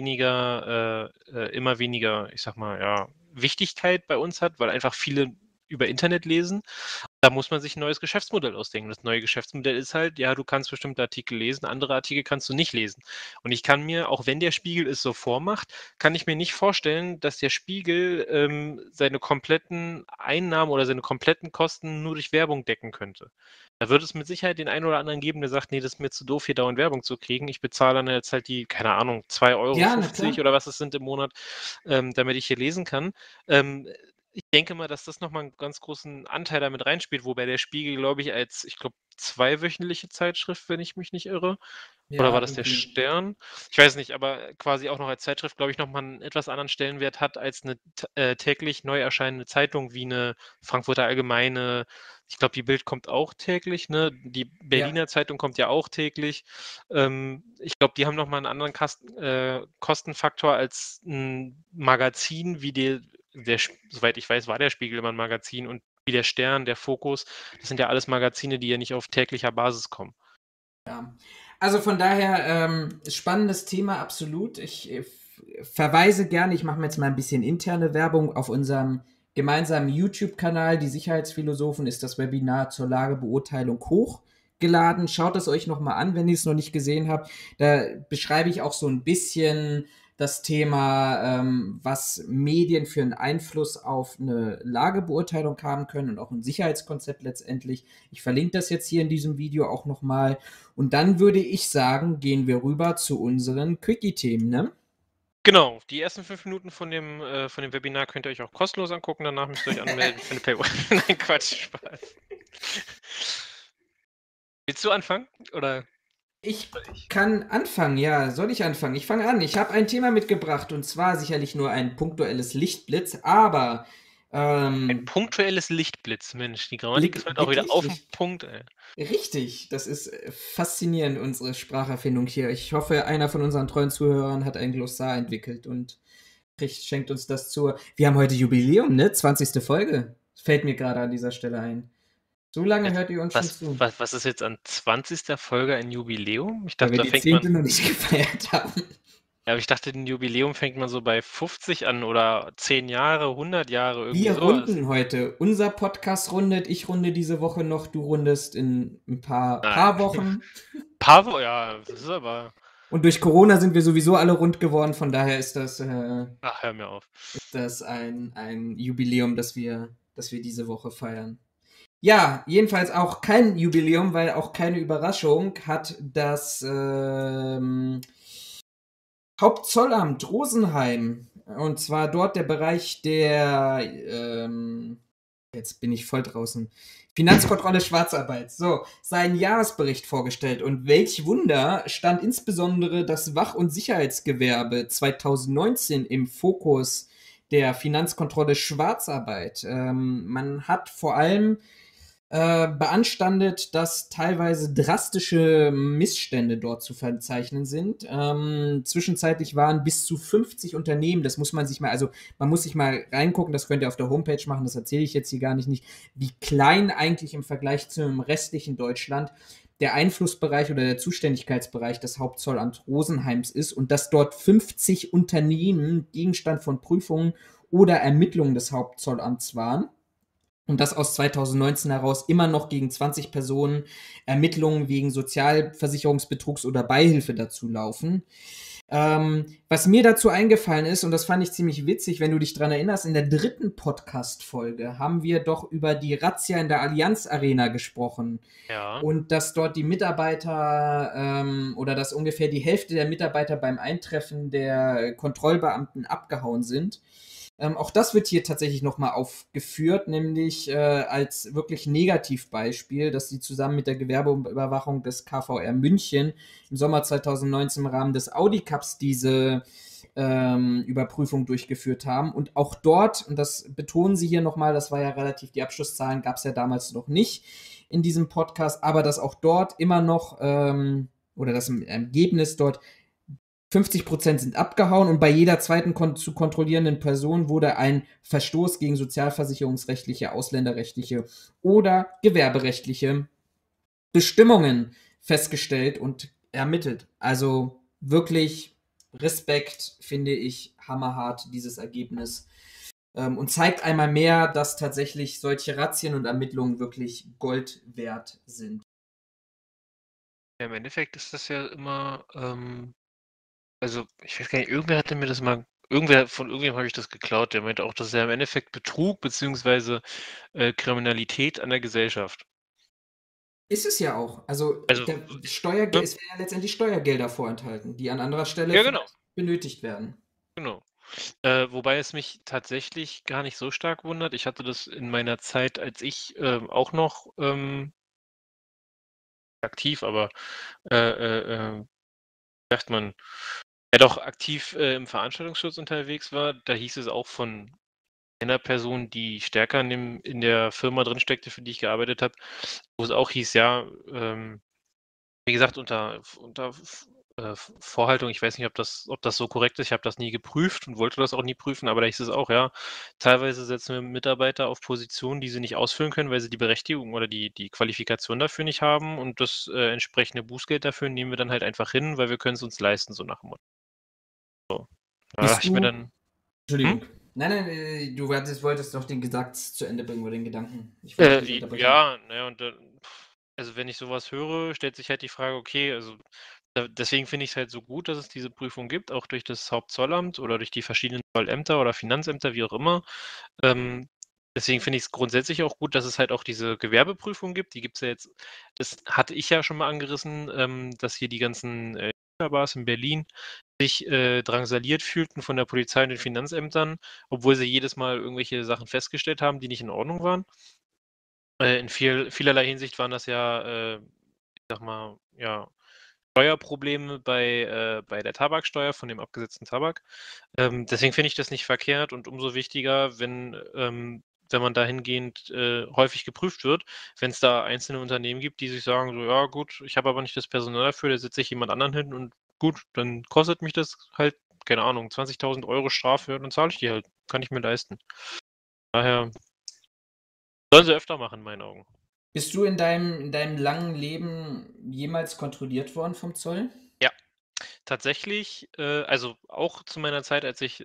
immer weniger, ich sage mal, ja, Wichtigkeit bei uns hat, weil einfach viele über Internet lesen. Da muss man sich 'n neues Geschäftsmodell ausdenken. Das neue Geschäftsmodell ist halt, ja, du kannst bestimmte Artikel lesen, andere Artikel kannst du nicht lesen. Und ich kann mir, auch wenn der Spiegel es so vormacht, kann ich mir nicht vorstellen, dass der Spiegel, seine kompletten Einnahmen oder seine kompletten Kosten nur durch Werbung decken könnte. Da wird es mit Sicherheit den einen oder anderen geben, der sagt: „Ne, das ist mir zu doof, hier dauernd Werbung zu kriegen. Ich bezahle dann jetzt halt die, keine Ahnung, 2,50 Ja, na € klar. oder was es sind im Monat, damit ich hier lesen kann.“ Ähm, Ich denke mal, dass das noch mal 'n ganz großen Anteil damit reinspielt, wobei der Spiegel, glaube ich, als, ich glaube, zweiwöchentliche Zeitschrift, wenn ich mich nicht irre, oder war Ja, das der irgendwie. Stern? Ich weiß nicht, aber quasi auch noch als Zeitschrift, glaube ich, noch mal 'n etwas anderen Stellenwert hat als 'ne täglich neu erscheinende Zeitung wie 'ne Frankfurter Allgemeine. Ich glaube, die Bild kommt auch täglich, ne? Die Ja. Berliner Zeitung kommt ja auch täglich. Ich glaube, die haben noch mal 'n anderen Kostenfaktor als 'n Magazin wie der soweit ich weiß, war der Spiegel immer 'n Magazin, und wie der Stern, der Fokus, das sind ja alles Magazine, die ja nicht auf täglicher Basis kommen. Ja. Also von daher, spannendes Thema, absolut. Ich verweise gerne, ich mache mir jetzt mal ein bisschen interne Werbung auf unserem gemeinsamen YouTube-Kanal. Die Sicherheitsphilosophen ist das Webinar zur Lagebeurteilung hochgeladen. Schaut es euch nochmal an, wenn ihr es noch nicht gesehen habt. Da beschreibe ich auch so ein bisschen das Thema, was Medien für einen Einfluss auf eine Lagebeurteilung haben können und auch ein Sicherheitskonzept letztendlich. Ich verlinke das jetzt hier in diesem Video auch nochmal. Und dann würde ich sagen, gehen wir rüber zu unseren Quickie-Themen, ne? Genau, die ersten 5 Minuten von dem Webinar könnt ihr euch auch kostenlos angucken, danach müsst ihr euch anmelden für 'ne Paywall. Nein, Quatsch, Spaß. Willst du anfangen oder Ich soll ich? kann anfangen, ja. Soll ich anfangen? Ich fange an. Ich habe ein Thema mitgebracht und zwar sicherlich nur ein punktuelles Lichtblitz, aber Ein ähm, punktuelles Lichtblitz. Mensch, die Grammatik ist heute auch wieder wirklich auf 'n Punkt, ey. richtig. Das ist faszinierend, unsere Spracherfindung hier. Ich hoffe, einer von unseren treuen Zuhörern hat ein Glossar entwickelt und schenkt uns das zu. Wir haben heute Jubiläum, ne? 20. Folge. Fällt mir gerade an dieser Stelle ein. So lange Jetzt hört ihr uns schon was zu, was was ist jetzt an 20. Folge ein Jubiläum? Ich weil dachte, wir da die fängt man 10. noch nicht gefeiert haben. ja, aber ich dachte, 'n Jubiläum fängt man so bei 50 an oder 10 Jahre, 100 Jahre, irgendwie Wir so was. runden heute. Unser Podcast rundet. Ich runde diese Woche noch. Du rundest in ein paar Nein. Wochen. Pavo, ja, das ist aber Und durch Corona sind wir sowieso alle rund geworden. Von daher ach, hör mir auf. ist das ein Jubiläum, das wir diese Woche feiern. Ja, jedenfalls auch kein Jubiläum, weil auch keine Überraschung hat das Hauptzollamt Rosenheim. Und zwar dort der Bereich der, jetzt bin ich voll draußen, Finanzkontrolle Schwarzarbeit. So, seinen Jahresbericht vorgestellt. Und welch Wunder, stand insbesondere das Wach- und Sicherheitsgewerbe 2019 im Fokus der Finanzkontrolle Schwarzarbeit. Man hat vor allem beanstandet, dass teilweise drastische Missstände dort zu verzeichnen sind. Zwischenzeitlich waren bis zu 50 Unternehmen, das muss man sich mal, also man muss sich mal reingucken, das könnt ihr auf der Homepage machen, das erzähle ich jetzt hier gar nicht, wie klein eigentlich im Vergleich zum restlichen Deutschland der Einflussbereich oder der Zuständigkeitsbereich des Hauptzollamt Rosenheims ist und dass dort 50 Unternehmen Gegenstand von Prüfungen oder Ermittlungen des Hauptzollamts waren. Und dass aus 2019 heraus immer noch gegen 20 Personen Ermittlungen wegen Sozialversicherungsbetrugs oder Beihilfe dazu laufen. Was mir dazu eingefallen ist, und das fand ich ziemlich witzig, wenn du dich dran erinnerst, in der 3. Podcast-Folge haben wir doch über die Razzia in der Allianz Arena gesprochen. Ja. Und dass dort die Mitarbeiter oder dass ungefähr die Hälfte der Mitarbeiter beim Eintreffen der Kontrollbeamten abgehauen sind. Auch das wird hier tatsächlich nochmal aufgeführt, nämlich als wirklich Negativbeispiel, dass sie zusammen mit der Gewerbeüberwachung des KVR München im Sommer 2019 im Rahmen des Audi Cups diese Überprüfung durchgeführt haben. Und auch dort, und das betonen sie hier nochmal, das war ja relativ, die Abschlusszahlen gab es ja damals noch nicht in diesem Podcast, aber dass auch dort immer noch, oder das Ergebnis dort 50% sind abgehauen und bei jeder zweiten zu kontrollierenden Person wurde ein Verstoß gegen sozialversicherungsrechtliche, ausländerrechtliche oder gewerberechtliche Bestimmungen festgestellt und ermittelt. Also wirklich Respekt, finde ich, hammerhart, dieses Ergebnis. Und zeigt einmal mehr, dass tatsächlich solche Razzien und Ermittlungen wirklich Gold wert sind. Ja, im Endeffekt ist das ja immer, also ich weiß gar nicht, irgendwer hatte mir das mal, von irgendjemandem habe ich das geklaut, der meinte auch, das ist ja im Endeffekt Betrug beziehungsweise Kriminalität an der Gesellschaft. Ist es ja auch. Also Also, es ne? werden ja letztendlich Steuergelder vorenthalten, die an anderer Stelle Ja, genau, vielleicht benötigt werden. genau. Wobei es mich tatsächlich gar nicht so stark wundert. Ich hatte das in meiner Zeit, als ich auch noch aktiv, aber sagt man, ja doch aktiv im Veranstaltungsschutz unterwegs war, da hieß es auch von einer Person, die stärker in der Firma drin steckte, für die ich gearbeitet habe, wo es auch hieß, ja, wie gesagt, Vorhaltung, ich weiß nicht, ob das so korrekt ist. Ich habe das nie geprüft und wollte das auch nie prüfen, aber da hieß es auch, ja, teilweise setzen wir Mitarbeiter auf Positionen, die sie nicht ausfüllen können, weil sie die Berechtigung oder die Qualifikation dafür nicht haben und das, entsprechende Bußgeld dafür nehmen wir dann halt einfach hin, weil wir können es uns leisten, so nach dem Motto. Da dachte Bist ich mir du. dann: „Hm?“ Entschuldigung. Nein, nein, du wolltest doch den Satz zu Ende bringen oder den Gedanken. Ich wollte dich nicht unterbrechen. Ja, na ja, und dann also, wenn ich sowas höre, stellt sich halt die Frage, okay, also, deswegen finde ich es halt so gut, dass es diese Prüfung gibt, auch durch das Hauptzollamt oder durch die verschiedenen Zollämter oder Finanzämter, wie auch immer. Ähm, Deswegen finde ich es grundsätzlich auch gut, dass es halt auch diese Gewerbeprüfung gibt. Die gibt's ja jetzt, das hatte ich ja schon mal angerissen, dass hier die ganzen, Bars in Berlin sich, drangsaliert fühlten von der Polizei und den Finanzämtern, obwohl sie jedes Mal irgendwelche Sachen festgestellt haben, die nicht in Ordnung waren. In vielerlei Hinsicht waren das ja, ich sage mal, ja, Steuerprobleme bei der Tabaksteuer von dem abgesetzten Tabak. Deswegen finde ich das nicht verkehrt und umso wichtiger, wenn man dahingehend, häufig geprüft wird, wenn es da einzelne Unternehmen gibt, die sich sagen so: „Ja gut, ich habe aber nicht das Personal dafür, da setze ich jemand anderen hin und gut, dann kostet mich das halt, keine Ahnung, 20.000 € Strafe, ja, dann zahle ich die halt. Kann ich mir leisten.“ Daher sollen sie öfter machen in meinen Augen. Bist du in deinem langen Leben jemals kontrolliert worden vom Zoll? Ja. Tatsächlich, also auch zu meiner Zeit, als ich,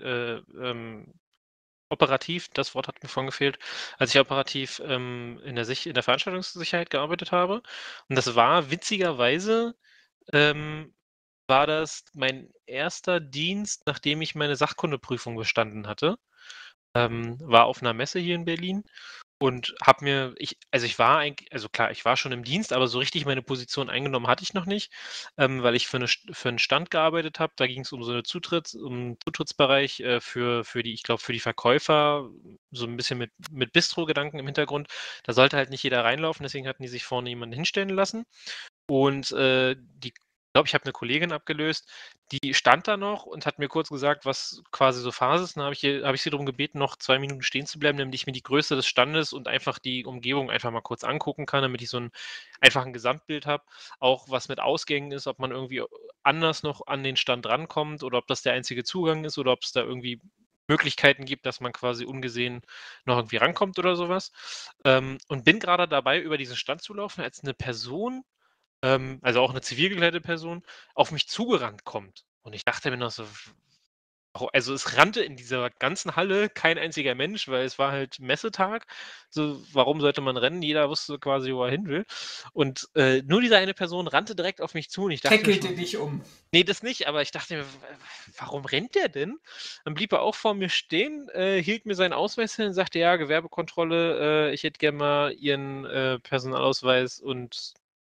operativ, das Wort hat mir vorhin gefehlt, als ich operativ, in der Veranstaltungssicherheit gearbeitet habe. Und das war witzigerweise, ähm, war das mein erster Dienst, nachdem ich meine Sachkundeprüfung bestanden hatte. War auf einer Messe hier in Berlin und habe mir ich war eigentlich, also klar, ich war schon im Dienst, aber so richtig meine Position eingenommen hatte ich noch nicht, weil ich für 'n Stand gearbeitet habe. Da ging's um so 'ne Zutrittsbereich, für die, ich glaube, für die Verkäufer, so 'n bisschen mit Bistro-Gedanken im Hintergrund. Da sollte halt nicht jeder reinlaufen, deswegen hatten die sich vorne jemanden hinstellen lassen. Und, die ich glaube, ich habe 'ne Kollegin abgelöst, die stand da noch und hat mir kurz gesagt, was quasi so Phase ist. Dann habe ich sie darum gebeten, noch 2 Minuten stehen zu bleiben, damit ich mir die Größe des Standes und einfach die Umgebung einfach mal kurz angucken kann, damit ich so 'n einfach 'n Gesamtbild habe. Auch was mit Ausgängen ist, ob man irgendwie anders noch an den Stand rankommt oder ob das der einzige Zugang ist oder ob's da irgendwie Möglichkeiten gibt, dass man quasi ungesehen noch irgendwie rankommt oder so was. Und bin grade dabei, über diesen Stand zu laufen, als 'ne Person, also auch 'ne zivil gekleidete Person, auf mich zugerannt kommt. Und ich dachte mir noch so: „W Also, es rannte in dieser ganzen Halle kein einziger Mensch, weil es war halt Messetag. So, warum sollte man rennen? Jeder wusste quasi, wo er hin will. Und, nur diese eine Person rannte direkt auf mich zu und ich dachte mir Tackelte schon: dich um. „Ne, das nicht“, aber ich dachte mir: Warum rennt der denn?“ Dann blieb er auch vor mir stehen, hielt mir seinen Ausweis hin und sagte: „Ja, Gewerbekontrolle, ich hätte gern mal Ihren, Personalausweis und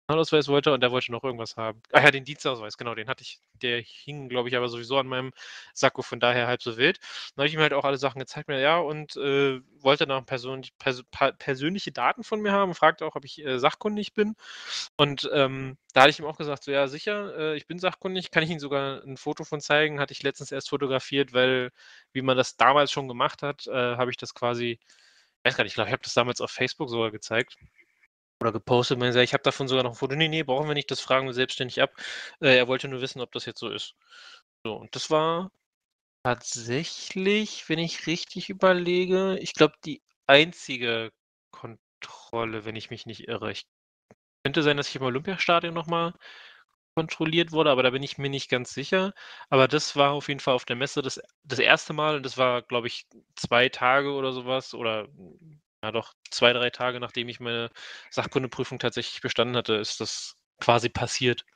Personalausweis wollte und der wollte noch irgendwas haben. Ach ja, den Dienstausweis, genau, den hatte ich. Der hing, glaube ich, aber sowieso an meinem Sakko, von daher halb so wild. Dann habe ich ihm halt auch alle Sachen gezeigt, mir ja, und wollte noch persönliche Daten von mir haben, fragte auch, ob ich sachkundig bin. Und da hatte ich ihm auch gesagt, so, ja, sicher, ich bin sachkundig, kann ich Ihnen sogar ein Foto von zeigen, hatte ich letztens erst fotografiert, weil, wie man das damals schon gemacht hat, habe ich das quasi, weiß gar nicht, ich glaube, ich habe das damals auf Facebook sogar gezeigt oder gepostet. Meinte er: „Ich habe davon sogar noch 'n Foto.“ „Ne, brauchen wir nicht, das fragen wir selbstständig ab.“ Er wollte nur wissen, ob das jetzt so ist. So, und das war tatsächlich, wenn ich richtig überlege, ich glaube, die einzige Kontrolle, wenn ich mich nicht irre. Ich könnte sein, dass ich im Olympiastadion noch mal kontrolliert wurde, aber da bin ich mir nicht ganz sicher. Aber das war auf jeden Fall auf der Messe das erste Mal, und das war, glaube ich, 2 Tage oder so was, oder, ja doch, 2, 3 Tage, nachdem ich meine Sachkundeprüfung tatsächlich bestanden hatte, ist das quasi passiert.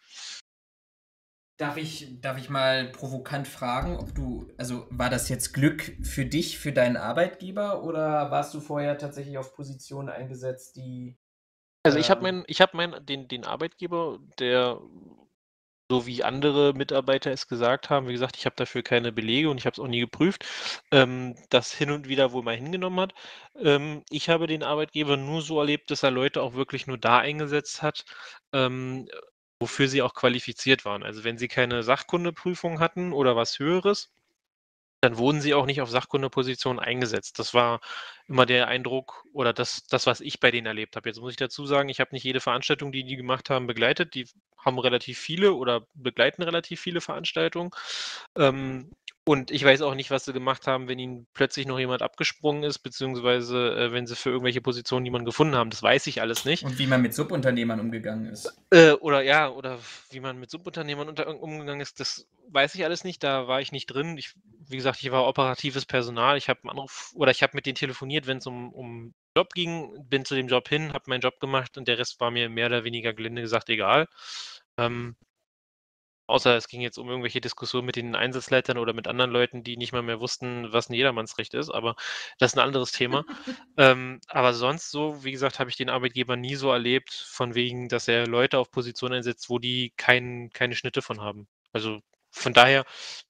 Darf ich mal provokant fragen, ob du, also war das jetzt Glück für dich, für deinen Arbeitgeber, oder warst du vorher tatsächlich auf Positionen eingesetzt, die, Also, ähm, ich habe meinen den Arbeitgeber, der, so wie andere Mitarbeiter es gesagt haben, wie gesagt, ich habe dafür keine Belege und ich habe es auch nie geprüft, das hin und wieder wohl mal hingenommen hat. Ich habe den Arbeitgeber nur so erlebt, dass er Leute auch wirklich nur da eingesetzt hat, ähm, wofür sie auch qualifiziert waren. Also, wenn sie keine Sachkundeprüfung hatten oder was Höheres, dann wurden sie auch nicht auf Sachkundepositionen eingesetzt. Das war immer der Eindruck oder das, was ich bei denen erlebt habe. Jetzt muss ich dazu sagen, ich habe nicht jede Veranstaltung, die die gemacht haben, begleitet. Die haben relativ viele oder begleiten relativ viele Veranstaltungen. Ähm, und ich weiß auch nicht, was sie gemacht haben, wenn ihnen plötzlich noch jemand abgesprungen ist, beziehungsweise, wenn sie für irgendwelche Positionen niemanden gefunden haben. Das weiß ich alles nicht. und wie man mit Subunternehmern umgegangen ist? Oder ja, oder wie man mit Subunternehmern umgegangen ist, das weiß ich alles nicht, da war ich nicht drin. Wie gesagt, ich war operatives Personal. Ich habe 'n Anruf oder ich habe mit denen telefoniert, wenn's um Job ging, bin zu dem Job hin, habe meinen Job gemacht und der Rest war mir mehr oder weniger gelinde gesagt egal. Ähm, Außer es ging jetzt um irgendwelche Diskussionen mit den Einsatzleitern oder mit anderen Leuten, die nicht mal mehr wussten, was 'n Jedermannsrecht ist, aber das ist 'n anderes Thema. Aber sonst so, wie gesagt, habe ich den Arbeitgeber nie so erlebt, von wegen, dass er Leute auf Positionen einsetzt, wo die keine Schnitte von haben. Also, von daher,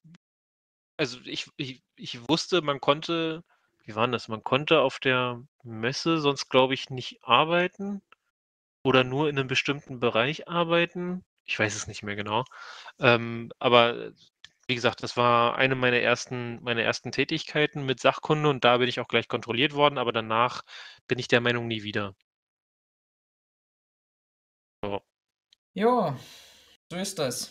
also, ich wusste, man konnte, wie war 'n das? Man konnte auf der Messe sonst, glaube ich, nicht arbeiten oder nur in 'nem bestimmten Bereich arbeiten. Ich weiß es nicht mehr genau. Aber wie gesagt, das war eine meiner ersten Tätigkeiten mit Sachkunde und da bin ich auch gleich kontrolliert worden, aber danach bin ich der Meinung, nie wieder. Ja. Ja, so ist das.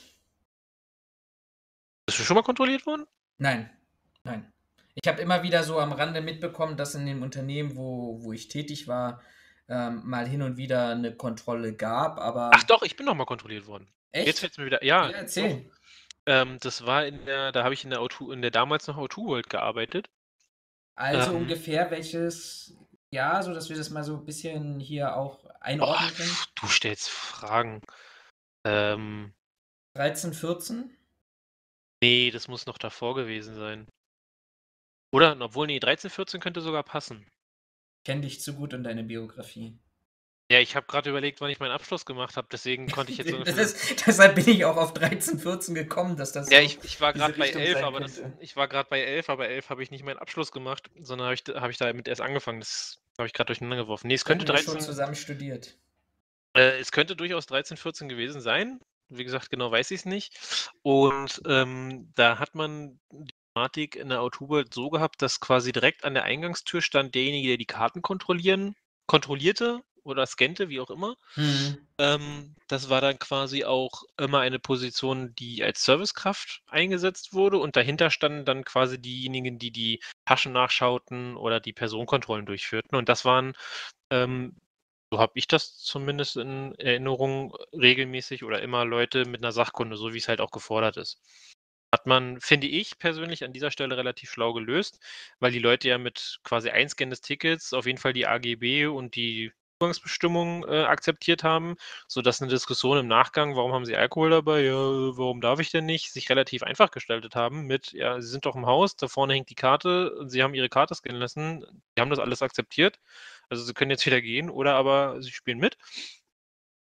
Bist du schon mal kontrolliert worden? Nein, nein. Ich habe immer wieder so am Rande mitbekommen, dass in dem Unternehmen, wo ich tätig war, mal hin und wieder eine Kontrolle gab, Ach aber doch, ich bin noch mal kontrolliert worden. Jetzt echt? fällt's mir wieder, Ja, ja, doch. erzähl. Das war da habe ich in der damals noch O2 World gearbeitet. Also Ähm, ungefähr welches Jahr, so dass wir das mal so ein bisschen hier auch boah, einordnen können? du stellst Fragen. Ähm, 13, 14? ne, das muss noch davor gewesen sein. Oder? Obwohl, ne, 13, 14 könnte sogar passen. Kenne dich zu gut und deine Biografie. Ja, ich habe grad überlegt, wann ich meinen Abschluss gemacht habe, deswegen konnte ich jetzt Das ungefähr. ist, deshalb bin ich auch auf 13, 14 gekommen, dass das Ja, so ich war diese grad bei Richtung 11, sein aber könnte. 11 habe ich nicht meinen Abschluss gemacht, sondern habe ich damit erst angefangen. Das habe ich grad durcheinander geworfen. Ne, Da hätten wir schon zusammen studiert. es könnte durchaus 13, 14 gewesen sein. Wie gesagt, genau weiß ich's nicht. Und, da hat man die Thematik in der Autobahn so gehabt, dass quasi direkt an der Eingangstür stand derjenige, der die Karten kontrollierte oder scannte, wie auch immer. Mhm. Das war dann quasi auch immer eine Position, die als Servicekraft eingesetzt wurde und dahinter standen dann quasi diejenigen, die die Taschen nachschauten oder die Personenkontrollen durchführten. Und das waren, ähm, so habe ich das zumindest in Erinnerung, regelmäßig oder immer Leute mit 'ner Sachkunde, so wie's halt auch gefordert ist. Hat man, finde ich persönlich, an dieser Stelle relativ schlau gelöst, weil die Leute ja mit quasi Einscannen des Tickets auf jeden Fall die AGB und die Zugangsbestimmungen, akzeptiert haben, sodass 'ne Diskussion im Nachgang: „Warum haben Sie Alkohol dabei? Ja, warum darf ich denn nicht?“, sich relativ einfach gestaltet haben mit: „Ja, Sie sind doch im Haus, da vorne hängt die Karte und Sie haben Ihre Karte scannen lassen. Sie haben das alles akzeptiert. Also, Sie können jetzt wieder gehen oder aber Sie spielen mit.“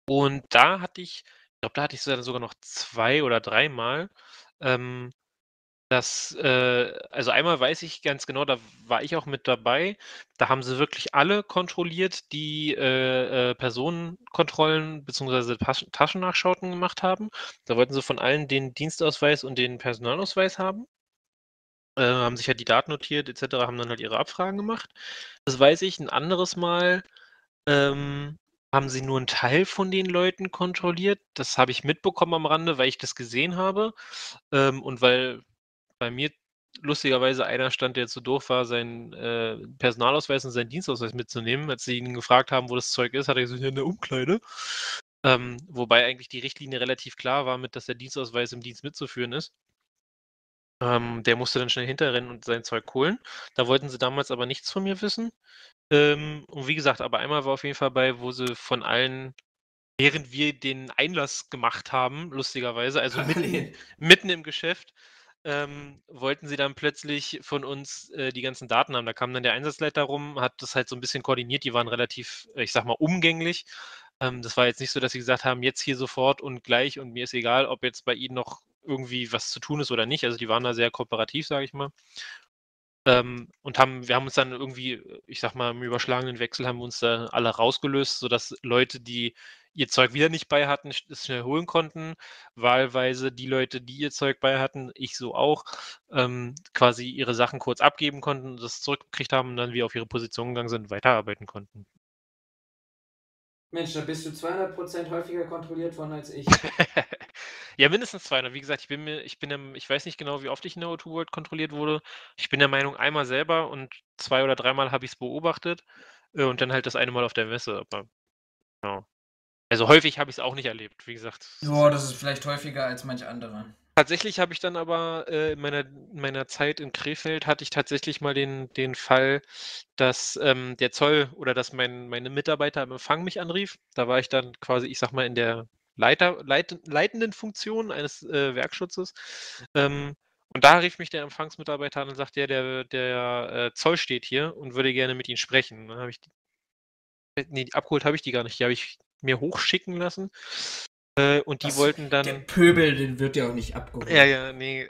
Und da hatte ich glaube, da hatte ich sogar noch 2 oder dreimal, ähm, also einmal weiß ich ganz genau, da war ich auch mit dabei. Da haben sie wirklich alle kontrolliert, die, Personenkontrollen beziehungsweise Taschennachschauten gemacht haben. Da wollten sie von allen den Dienstausweis und den Personalausweis haben, haben sich halt die Daten notiert et cetera, haben dann halt ihre Abfragen gemacht. Das weiß ich. 'N anderes Mal, ähm, haben sie nur 'n Teil von den Leuten kontrolliert. Das habe ich mitbekommen am Rande, weil ich das gesehen habe, und weil bei mir lustigerweise einer stand, der zu doof war, seinen, Personalausweis und seinen Dienstausweis mitzunehmen. Als sie ihn gefragt haben, wo das Zeug ist, hat er gesagt: „Ja, in der Umkleide." Wobei eigentlich die Richtlinie relativ klar war mit, dass der Dienstausweis im Dienst mitzuführen ist. Der musste dann schnell hinterrennen und sein Zeug holen. Da wollten sie damals aber nichts von mir wissen. Und wie gesagt, aber einmal war auf jeden Fall bei, wo sie von allen, während wir den Einlass gemacht haben, lustigerweise, also mitten Parallel. mitten im Geschäft, wollten sie dann plötzlich von uns, die ganzen Daten haben. Da kam dann der Einsatzleiter rum, hat das halt so 'n bisschen koordiniert. Die waren relativ, ich sage mal, umgänglich. Das war jetzt nicht so, dass sie gesagt haben: „Jetzt hier sofort und gleich und mir ist egal, ob jetzt bei Ihnen noch irgendwie was zu tun ist oder nicht." Also, die waren da sehr kooperativ, sage ich mal. Und wir haben uns dann irgendwie, ich sage mal, im überschlagenen Wechsel haben wir uns da alle rausgelöst, sodass Leute, die ihr Zeug wieder nicht bei hatten, es schnell holen konnten. Wahlweise die Leute, die ihr Zeug bei hatten, ich so auch, quasi ihre Sachen kurz abgeben konnten, das zurückgekriegt haben und dann wieder auf ihre Position gegangen sind, weiterarbeiten konnten. Mensch, da bist du 200% häufiger kontrolliert worden als ich. Ja, mindestens 200. Wie gesagt, ich weiß nicht genau, wie oft ich in der O2 World kontrolliert wurde. Ich bin der Meinung, einmal selber und 2 oder dreimal habe ich's beobachtet, und dann halt das eine Mal auf der Messe, aber ja. Also, häufig habe ich's auch nicht erlebt. Wie gesagt, Ja, das ist vielleicht häufiger als manch anderer. tatsächlich habe ich dann aber, in meiner Zeit in Krefeld hatte ich tatsächlich mal den Fall, dass, der Zoll oder dass meine Mitarbeiter im Empfang mich anrief. Da war ich dann quasi, ich sage mal, in der leitenden Funktion eines, Werkschutzes. Ähm, und da rief mich der Empfangsmitarbeiter an und sagte: „Ja, der Zoll steht hier und würde gerne mit Ihnen sprechen." Dann habe ich ne, abgeholt habe ich die gar nicht. Die habe ich mir hochschicken lassen, und die Was? wollten Der dann Pöbel, den wird ja auch nicht ja, abgeholt. ja, ne,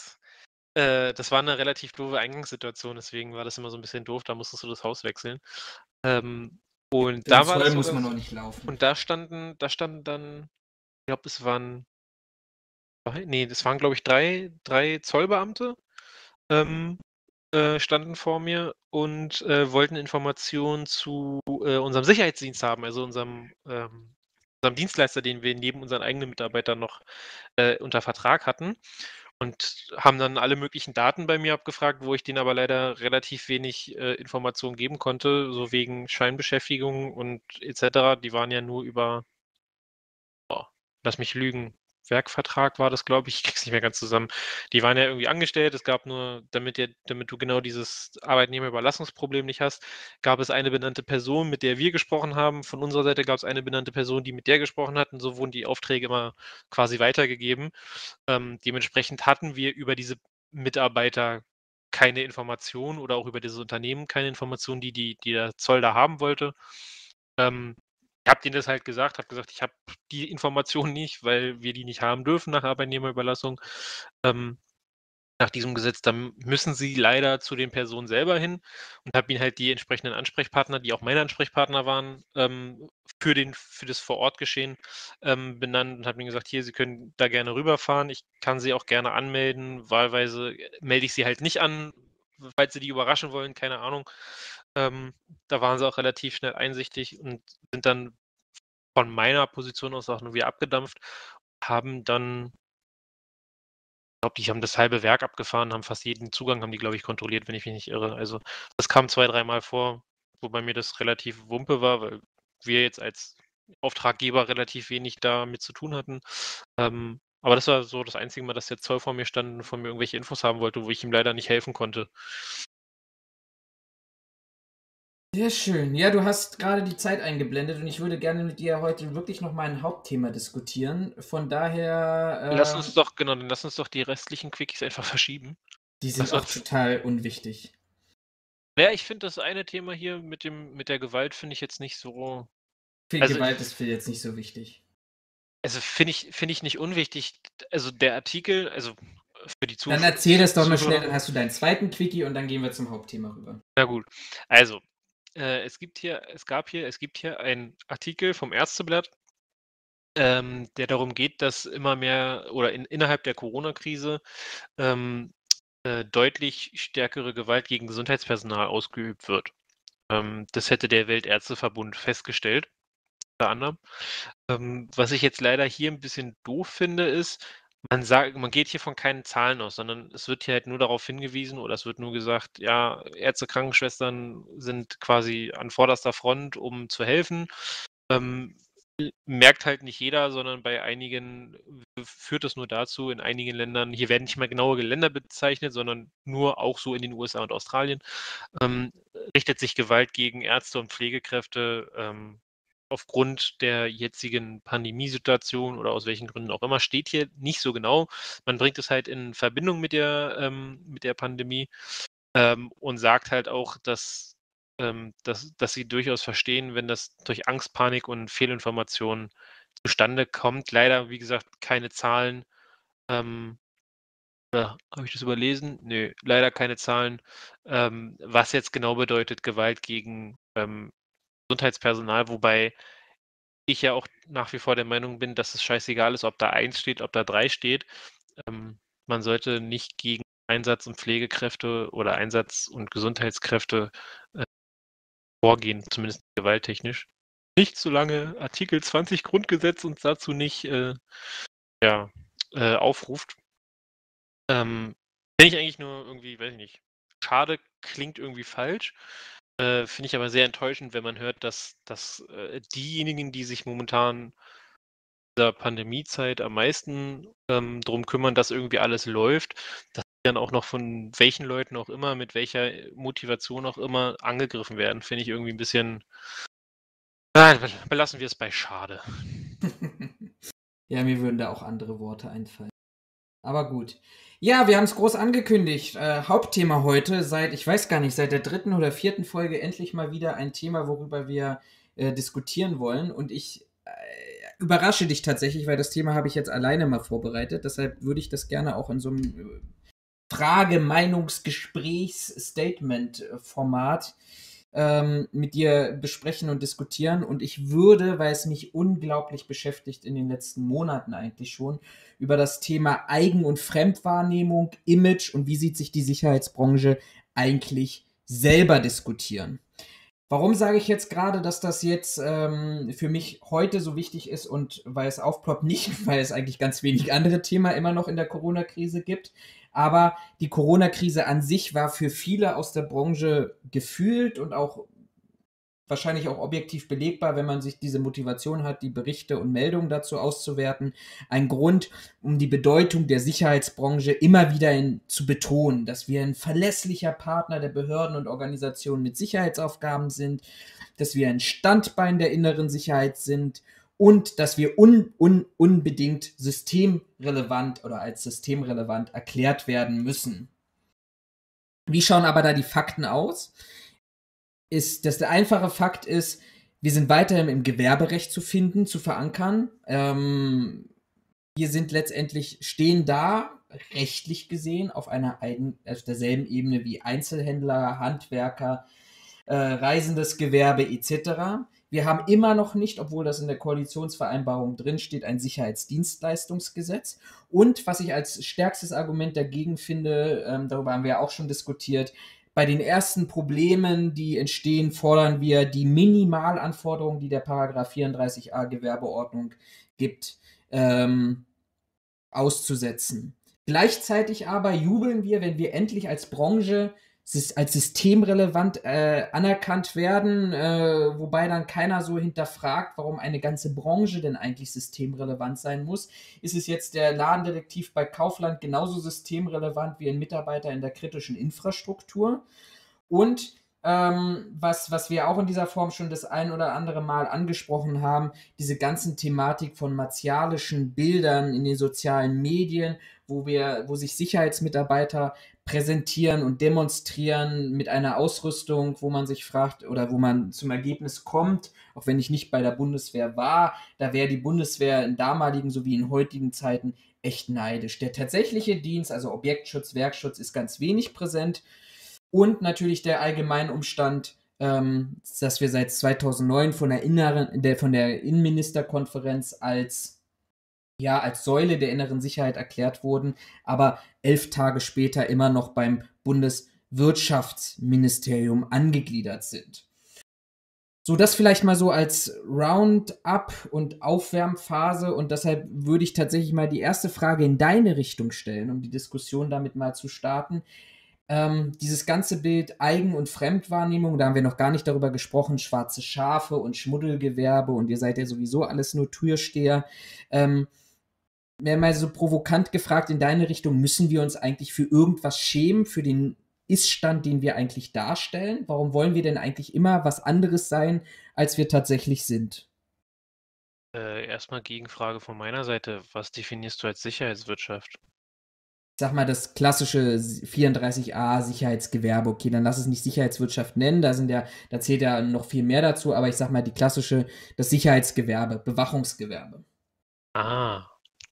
das war 'ne relativ doofe Eingangssituation, deswegen war das immer so 'n bisschen doof, da musstest du das Haus wechseln. Ähm, und Für den da war Zoll das muss sogar man s auch nicht laufen. und da standen dann, ich glaube, es waren 2, ne, das waren, glaube ich, drei Zollbeamte, ähm, standen vor mir und, wollten Informationen zu, unserem Sicherheitsdienst haben, also unserem Dienstleister, den wir neben unseren eigenen Mitarbeitern noch, unter Vertrag hatten. Und haben dann alle möglichen Daten bei mir abgefragt, wo ich denen aber leider relativ wenig, Informationen geben konnte, so wegen Scheinbeschäftigung und et cetera. Die waren ja nur über, boah, lass mich lügen, Werkvertrag war das, glaube ich. Ich kriege es nicht mehr ganz zusammen. Die waren ja irgendwie angestellt. Es gab nur, damit du genau dieses Arbeitnehmerüberlassungsproblem nicht hast, gab es eine benannte Person, mit der wir gesprochen haben. Von unserer Seite gab es eine benannte Person, die mit der gesprochen hat, und so wurden die Aufträge immer quasi weitergegeben. Dementsprechend hatten wir über diese Mitarbeiter keine Informationen oder auch über dieses Unternehmen keine Informationen, die der Zoll da haben wollte. Ähm, Ich habe denen das halt gesagt, habe gesagt: „Ich habe die Informationen nicht, weil wir die nicht haben dürfen nach Arbeitnehmerüberlassung." Ähm, Nach diesem Gesetz, dann müssen sie leider zu den Personen selber hin, und habe ihnen halt die entsprechenden Ansprechpartner, die auch meine Ansprechpartner waren, für das Vorortgeschehen, benannt und habe ihnen gesagt: „Hier, Sie können da gerne rüberfahren. Ich kann Sie auch gerne anmelden." Wahlweise, melde ich sie halt nicht an, falls sie die überraschen wollen, keine Ahnung. Ähm, Da waren sie auch relativ schnell einsichtig und sind dann von meiner Position aus auch nur wieder abgedampft, haben dann, glaube, die haben das halbe Werk abgefahren, haben fast jeden Zugang haben die, glaube ich, kontrolliert, wenn ich mich nicht irre. Also, das kam 2 dreimal vor, wobei mir das relativ Wumpe war, weil wir jetzt als Auftraggeber relativ wenig damit zu tun hatten. Aber das war so das einzige Mal, dass der Zoll vor mir stand und von mir irgendwelche Infos haben wollte, wo ich ihm leider nicht helfen konnte. Sehr schön. Ja, du hast gerade die Zeit eingeblendet und ich würde gerne mit dir heute wirklich noch mal ein Hauptthema diskutieren. Von daher, Dann lass uns doch die restlichen Quickies einfach verschieben. die Weil sind auch sonst total unwichtig. ja, ich finde das eine Thema hier mit der Gewalt finde ich jetzt nicht so Also, Gewalt ist für jetzt nicht so wichtig. also finde ich nicht unwichtig. Also, der Artikel, also für die Dann erzähl das doch noch schnell, Zuhörer. dann hast du deinen zweiten Quickie und dann gehen wir zum Hauptthema rüber. Na gut. Also, es gibt hier einen Artikel vom Ärzteblatt, der darum geht, dass immer mehr oder innerhalb der Corona-Krise ähm, deutlich stärkere Gewalt gegen Gesundheitspersonal ausgeübt wird. Das hätte der Weltärzteverbund festgestellt, unter anderem. Was ich jetzt leider hier ein bisschen doof finde, ist, man geht hier von keinen Zahlen aus, sondern es wird hier halt nur darauf hingewiesen oder es wird nur gesagt, ja, Ärzte, Krankenschwestern sind quasi an vorderster Front, um zu helfen. Ähm, merkt halt nicht jeder, sondern bei einigen führt das nur dazu, in einigen Ländern, hier werden nicht mal genaue Länder bezeichnet, sondern nur auch so in den USA und Australien, ähm, richtet sich Gewalt gegen Ärzte und Pflegekräfte aufgrund der jetzigen Pandemiesituation oder aus welchen Gründen auch immer, steht hier nicht so genau. Man bringt es halt in Verbindung mit der Pandemie und sagt halt auch, dass sie durchaus verstehen, wenn das durch Angst, Panik und Fehlinformationen zustande kommt. Leider, wie gesagt, keine Zahlen. Ähm, habe ich das überlesen? Nö, leider keine Zahlen, was jetzt genau bedeutet Gewalt gegen Gesundheitspersonal, wobei ich ja auch nach wie vor der Meinung bin, dass es scheißegal ist, ob da 1 steht, ob da 3 steht. Man sollte nicht gegen Einsatz und Pflegekräfte oder Einsatz und Gesundheitskräfte vorgehen, zumindest gewalttechnisch. Nicht solange Artikel 20 Grundgesetz uns dazu nicht ja, aufruft. Finde ich eigentlich nur irgendwie, weiß ich nicht, schade, klingt irgendwie falsch. Finde ich aber sehr enttäuschend, wenn man hört, dass diejenigen, die sich momentan dieser Pandemiezeit am meisten drum kümmern, dass irgendwie alles läuft, dass die dann auch noch von welchen Leuten auch immer, mit welcher Motivation auch immer angegriffen werden, finde ich irgendwie ein bisschen. Belassen wir es bei schade. Ja, mir würden da auch andere Worte einfallen. Aber gut. Ja, wir haben es groß angekündigt. Hauptthema heute, ich weiß gar nicht, seit der 3. oder 4. Folge endlich mal wieder ein Thema, worüber wir diskutieren wollen. Und ich überrasche dich tatsächlich, weil das Thema habe ich jetzt alleine mal vorbereitet. Deshalb würde ich das gerne auch in so einem Frage-Meinungsgesprächs-Statement-Format mit dir besprechen und diskutieren. Und ich würde, weil es mich unglaublich beschäftigt in den letzten Monaten eigentlich schon, über das Thema Eigen- und Fremdwahrnehmung, Image und wie sieht sich die Sicherheitsbranche eigentlich selber diskutieren. Warum sage ich jetzt gerade, dass das jetzt für mich heute so wichtig ist und weil es aufploppt, nicht, weil es eigentlich ganz wenig andere Themen immer noch in der Corona-Krise gibt, aber die Corona-Krise an sich war für viele aus der Branche gefühlt und auch wahrscheinlich auch objektiv belegbar, wenn man sich diese Motivation hat, die Berichte und Meldungen dazu auszuwerten, ein Grund, um die Bedeutung der Sicherheitsbranche immer wieder zu betonen, dass wir ein verlässlicher Partner der Behörden und Organisationen mit Sicherheitsaufgaben sind, dass wir ein Standbein der inneren Sicherheit sind und dass wir unbedingt systemrelevant oder als systemrelevant erklärt werden müssen. Wie schauen aber da die Fakten aus? Der einfache Fakt ist, wir sind weiterhin im Gewerberecht zu finden, zu verankern. Wir sind letztendlich, stehen da, rechtlich gesehen, auf derselben Ebene wie Einzelhändler, Handwerker, reisendes Gewerbe etc. Wir haben immer noch nicht, obwohl das in der Koalitionsvereinbarung drinsteht, ein Sicherheitsdienstleistungsgesetz. Und was ich als stärkstes Argument dagegen finde, darüber haben wir ja auch schon diskutiert, bei den ersten Problemen, die entstehen, fordern wir die Minimalanforderungen, die der Paragraph 34a Gewerbeordnung gibt, auszusetzen. Gleichzeitig aber jubeln wir, wenn wir endlich als Branche als systemrelevant anerkannt werden, wobei dann keiner so hinterfragt, warum eine ganze Branche denn eigentlich systemrelevant sein muss. Ist es jetzt der Ladendetektiv bei Kaufland genauso systemrelevant wie ein Mitarbeiter in der kritischen Infrastruktur? Und was wir auch in dieser Form schon das ein oder andere Mal angesprochen haben, diese ganzen Thematik von martialischen Bildern in den sozialen Medien, wo sich Sicherheitsmitarbeiter präsentieren und demonstrieren mit einer Ausrüstung, wo man sich fragt oder wo man zum Ergebnis kommt, auch wenn ich nicht bei der Bundeswehr war, da wäre die Bundeswehr in damaligen sowie in heutigen Zeiten echt neidisch. Der tatsächliche Dienst, also Objektschutz, Werkschutz, ist ganz wenig präsent und natürlich der allgemeine Umstand, dass wir seit 2009 von der Innenministerkonferenz als Säule der inneren Sicherheit erklärt wurden, aber 11 Tage später immer noch beim Bundeswirtschaftsministerium angegliedert sind. So, das vielleicht mal so als Roundup und Aufwärmphase und deshalb würde ich tatsächlich mal die erste Frage in deine Richtung stellen, um die Diskussion damit mal zu starten. Dieses ganze Bild Eigen- und Fremdwahrnehmung, da haben wir noch gar nicht darüber gesprochen, schwarze Schafe und Schmuddelgewerbe und ihr seid ja sowieso alles nur Türsteher. Mehr mal so provokant gefragt in deine Richtung, müssen wir uns eigentlich für irgendwas schämen, für den Ist-Stand, den wir eigentlich darstellen? Warum wollen wir denn eigentlich immer was anderes sein, als wir tatsächlich sind? Erstmal Gegenfrage von meiner Seite. Was definierst du als Sicherheitswirtschaft? Sag mal, das klassische 34a Sicherheitsgewerbe, okay, dann lass es nicht Sicherheitswirtschaft nennen, da zählt ja noch viel mehr dazu, aber ich sag mal das Sicherheitsgewerbe, Bewachungsgewerbe. Ah.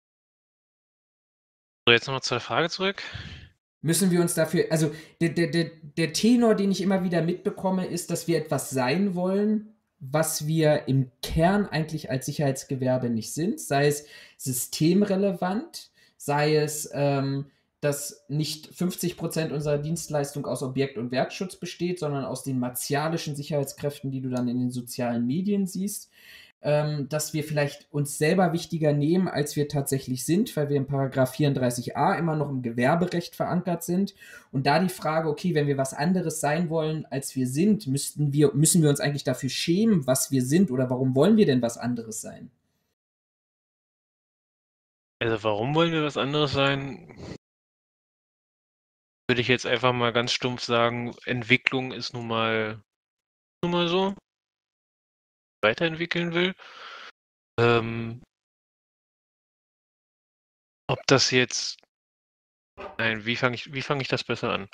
So, jetzt nochmal zur Frage zurück. Müssen wir uns dafür, also der Tenor, den ich immer wieder mitbekomme, ist, dass wir etwas sein wollen, was wir im Kern eigentlich als Sicherheitsgewerbe nicht sind, sei es systemrelevant, sei es, dass nicht 50% unserer Dienstleistung aus Objekt- und Werkschutz besteht, sondern aus den martialischen Sicherheitskräften, die du dann in den sozialen Medien siehst, dass wir vielleicht uns selber wichtiger nehmen, als wir tatsächlich sind, weil wir in Paragraph 34a immer noch im Gewerberecht verankert sind. Und da die Frage, okay, wenn wir was anderes sein wollen, als wir sind, müssen wir uns eigentlich dafür schämen, was wir sind oder warum wollen wir denn was anderes sein? Also warum wollen wir was anderes sein? Würde ich jetzt einfach mal ganz stumpf sagen, Entwicklung ist nun mal so, weiterentwickeln will. Ob das jetzt Nein, wie fange ich das besser an?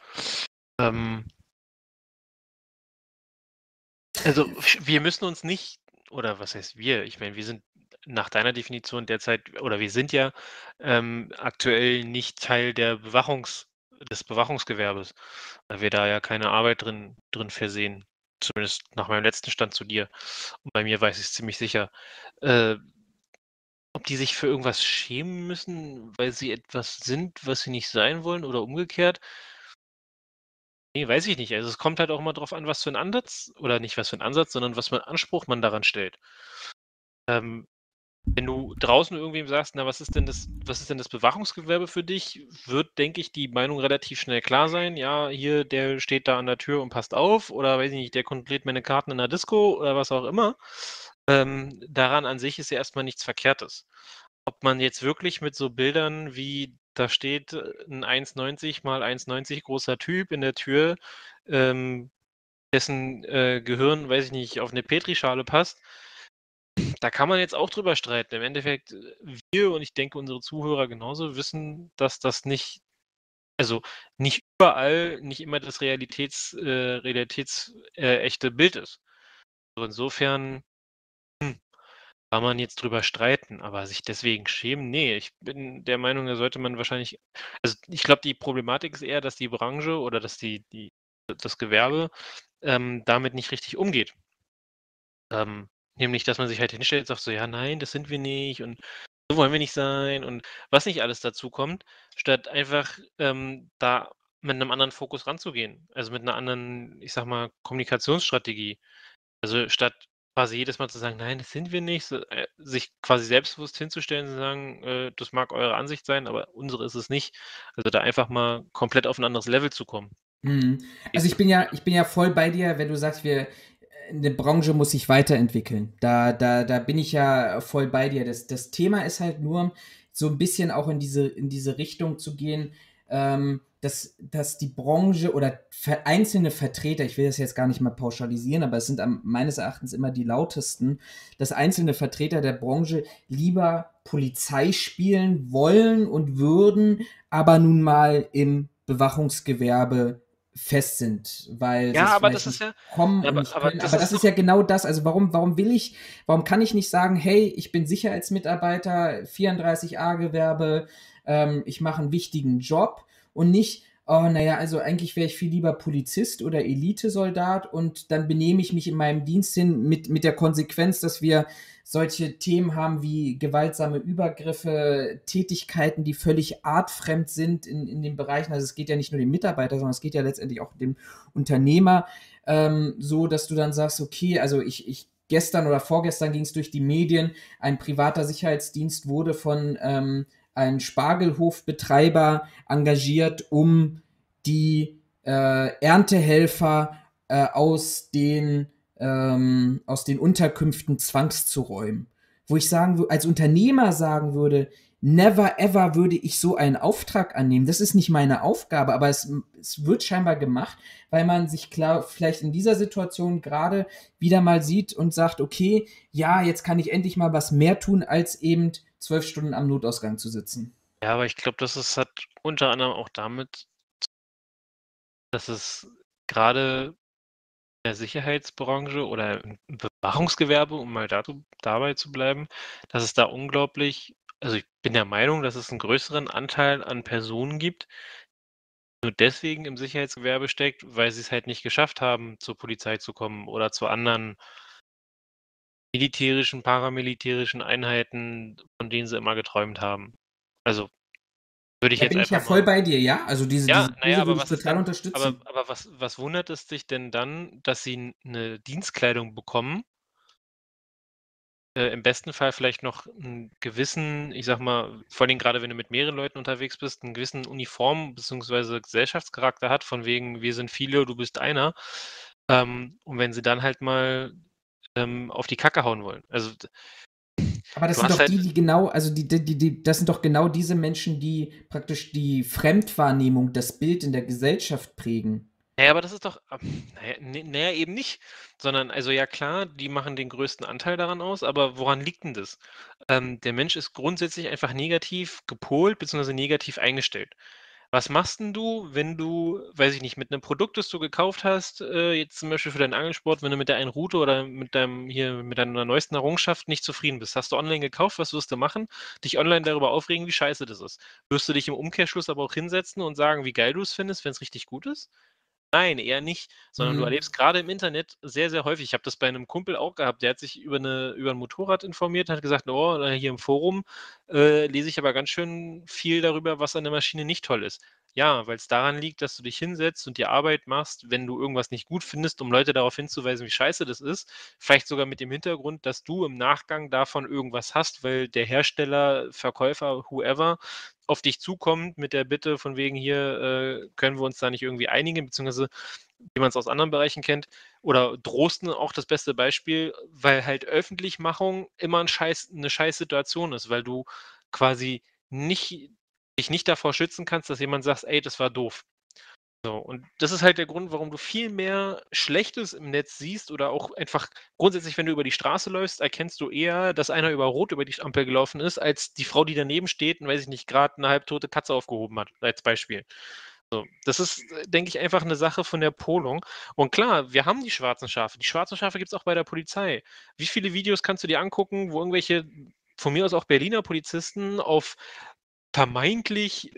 Also, wir müssen uns nicht oder was heißt wir? Ich meine, wir sind nach deiner Definition derzeit oder wir sind ja, aktuell nicht Teil des Bewachungsgewerbes, weil wir da ja keine Arbeit drin versehen, zumindest nach meinem letzten Stand zu dir. Und bei mir weiß ich's ziemlich sicher. Äh, Ob die sich für irgendwas schämen müssen, weil sie etwas sind, was sie nicht sein wollen oder umgekehrt? Ne, weiß ich nicht. Also, es kommt halt auch immer drauf an, was für 'n Ansatz oder nicht was für 'n Ansatz, sondern was für 'n Anspruch man daran stellt. Ähm, Wenn du draußen irgendwem sagst: „Na, was ist denn das Bewachungsgewerbe für dich?", wird, denke ich, die Meinung relativ schnell klar sein: „Ja, hier, der steht da an der Tür und passt auf" oder weiß ich nicht, „der kontrolliert meine Karten in der Disco" oder was auch immer. Daran an sich ist ja erst mal nichts Verkehrtes. Ob man jetzt wirklich mit so Bildern wie da steht, 'n 1,90 mal 1,90 großer Typ in der Tür, ähm, dessen, Gehirn, weiß ich nicht, auf 'ne Petrischale passt, da kann man jetzt auch drüber streiten. Im Endeffekt, wir und ich denke, unsere Zuhörer genauso wissen, dass das nicht also, nicht überall nicht immer das echte Bild ist. So insofern kann man jetzt drüber streiten, aber sich deswegen schämen, ne, ich bin der Meinung, da sollte man wahrscheinlich also, ich glaube, die Problematik ist eher, dass die Branche oder dass das Gewerbe, damit nicht richtig umgeht. Nämlich, dass man sich halt hinstellt und sagt so: „Ja, nein, das sind wir nicht und so wollen wir nicht sein" und was nicht alles dazukommt, statt einfach, da mit 'nem anderen Fokus ranzugehen. Also, mit 'ner anderen, ich sage mal, Kommunikationsstrategie. Also, statt quasi jedes Mal zu sagen: „Nein, das sind wir nicht", so, sich quasi selbstbewusst hinzustellen und zu sagen: das mag eure Ansicht sein, aber unsere ist es nicht." Also, da einfach mal komplett auf 'n anderes Level zu kommen. Mhm. Also Ist ich bin ja voll bei dir, wenn du sagst, eine Branche muss sich weiterentwickeln. Da bin ich ja voll bei dir. Das Thema ist halt nur, so ein bisschen auch in diese Richtung zu gehen, dass die Branche oder einzelne Vertreter, ich will das jetzt gar nicht mal pauschalisieren, aber es sind meines Erachtens immer die lautesten, dass einzelne Vertreter der Branche lieber Polizei spielen wollen und würden, aber nun mal im Bewachungsgewerbe fest sind, weil sie Ja, es aber das vielleicht ist nicht ja kommen und nicht aber können. das Aber ist das ist doch ja genau das. Also warum kann ich nicht sagen, hey, ich bin Sicherheitsmitarbeiter, 34a-Gewerbe, ich mache einen wichtigen Job und nicht, oh, naja, also eigentlich wäre ich viel lieber Polizist oder Elitesoldat und dann benehme ich mich in meinem Dienst hin mit der Konsequenz, dass wir solche Themen haben wie gewaltsame Übergriffe, Tätigkeiten, die völlig artfremd sind in den Bereichen. Also es geht ja nicht nur dem Mitarbeiter, sondern es geht ja letztendlich auch dem Unternehmer, so dass du dann sagst, okay, also ich gestern oder vorgestern ging es durch die Medien, ein privater Sicherheitsdienst wurde von einem Spargelhofbetreiber engagiert, um die Erntehelfer aus den Unterkünften zwangszuräumen. Wo ich als Unternehmer sagen würde, never ever würde ich so einen Auftrag annehmen. Das ist nicht meine Aufgabe, aber es wird scheinbar gemacht, weil man sich klar vielleicht in dieser Situation gerade wieder mal sieht und sagt, okay, ja, jetzt kann ich endlich mal was mehr tun, als eben 12 Stunden am Notausgang zu sitzen. ja, aber ich glaube, hat unter anderem auch damit, dass es gerade in der Sicherheitsbranche oder im Bewachungsgewerbe, um mal dabei zu bleiben, dass es da unglaublich also, ich bin der Meinung, dass es einen größeren Anteil an Personen gibt, nur deswegen im Sicherheitsgewerbe steckt, weil sie es halt nicht geschafft haben, zur Polizei zu kommen oder zu anderen militärischen, paramilitärischen Einheiten, von denen sie immer geträumt haben. Also, würde ich Da jetzt bin ich ja einfach voll mal bei dir, ja? Also ja, diese na ja, These aber würde ich was ist total denn unterstützen. was wundert es dich denn dann, dass sie 'ne Dienstkleidung bekommen, im besten Fall vielleicht noch 'n gewissen, ich sage mal, vor allen Dingen grade wenn du mit mehreren Leuten unterwegs bist, 'n gewissen Uniform beziehungsweise Gesellschaftscharakter hat, von wegen: „Wir sind viele, du bist einer.“ Und wenn sie dann halt mal, auf die Kacke hauen wollen. Also, d Aber das du sind hast doch halt das sind doch genau diese Menschen, die praktisch die Fremdwahrnehmung, das Bild in der Gesellschaft prägen. na ja, aber das ist doch na ja, eben nicht, sondern also, ja klar, die machen den größten Anteil daran aus, aber woran liegt 'n das? Der Mensch ist grundsätzlich einfach negativ gepolt beziehungsweise negativ eingestellt. Was machst 'n du, wenn du, weiß ich nicht, mit 'nem Produkt, das du gekauft hast, jetzt zum Beispiel für deinen Angelsport, wenn du mit der einen Route oder mit deiner neuesten Errungenschaft nicht zufrieden bist? Hast du online gekauft, was wirst du machen? Dich online darüber aufregen, wie scheiße das ist. Wirst du dich im Umkehrschluss aber auch hinsetzen und sagen, wie geil du's findest, wenn's richtig gut ist? Nein, eher nicht, sondern du Mhm. erlebst grade im Internet sehr, sehr häufig, ich habe das bei 'nem Kumpel auch gehabt, der hat sich über 'n Motorrad informiert, hat gesagt: „Oh, hier im Forum, lese ich aber ganz schön viel darüber, was an der Maschine nicht toll ist.“ Ja, weil's daran liegt, dass du dich hinsetzt und die Arbeit machst, wenn du irgendwas nicht gut findest, um Leute darauf hinzuweisen, wie scheiße das ist. Vielleicht sogar mit dem Hintergrund, dass du im Nachgang davon irgendwas hast, weil der Hersteller, Verkäufer, whoever auf dich zukommt mit der Bitte von wegen: „Hier, können wir uns da nicht irgendwie einigen?“ Beziehungsweise wie man es aus anderen Bereichen kennt oder Drosten auch das beste Beispiel, weil halt Öffentlichmachung immer 'ne Scheißsituation ist, weil du quasi nicht dich nicht davor schützen kannst, dass jemand sagt: „Ey, das war doof.“ So, und das ist halt der Grund, warum du viel mehr Schlechtes im Netz siehst oder auch einfach grundsätzlich, wenn du über die Straße läufst, erkennst du eher, dass einer über Rot über die Ampel gelaufen ist, als die Frau, die daneben steht und, weiß ich nicht, grad 'ne halbtote Katze aufgehoben hat, als Beispiel. So, das ist, denke ich, einfach 'ne Sache von der Polung. Und klar, wir haben die schwarzen Schafe. Die schwarzen Schafe gibt's auch bei der Polizei. Wie viele Videos kannst du dir angucken, wo irgendwelche, von mir aus auch Berliner Polizisten auf vermeintlich,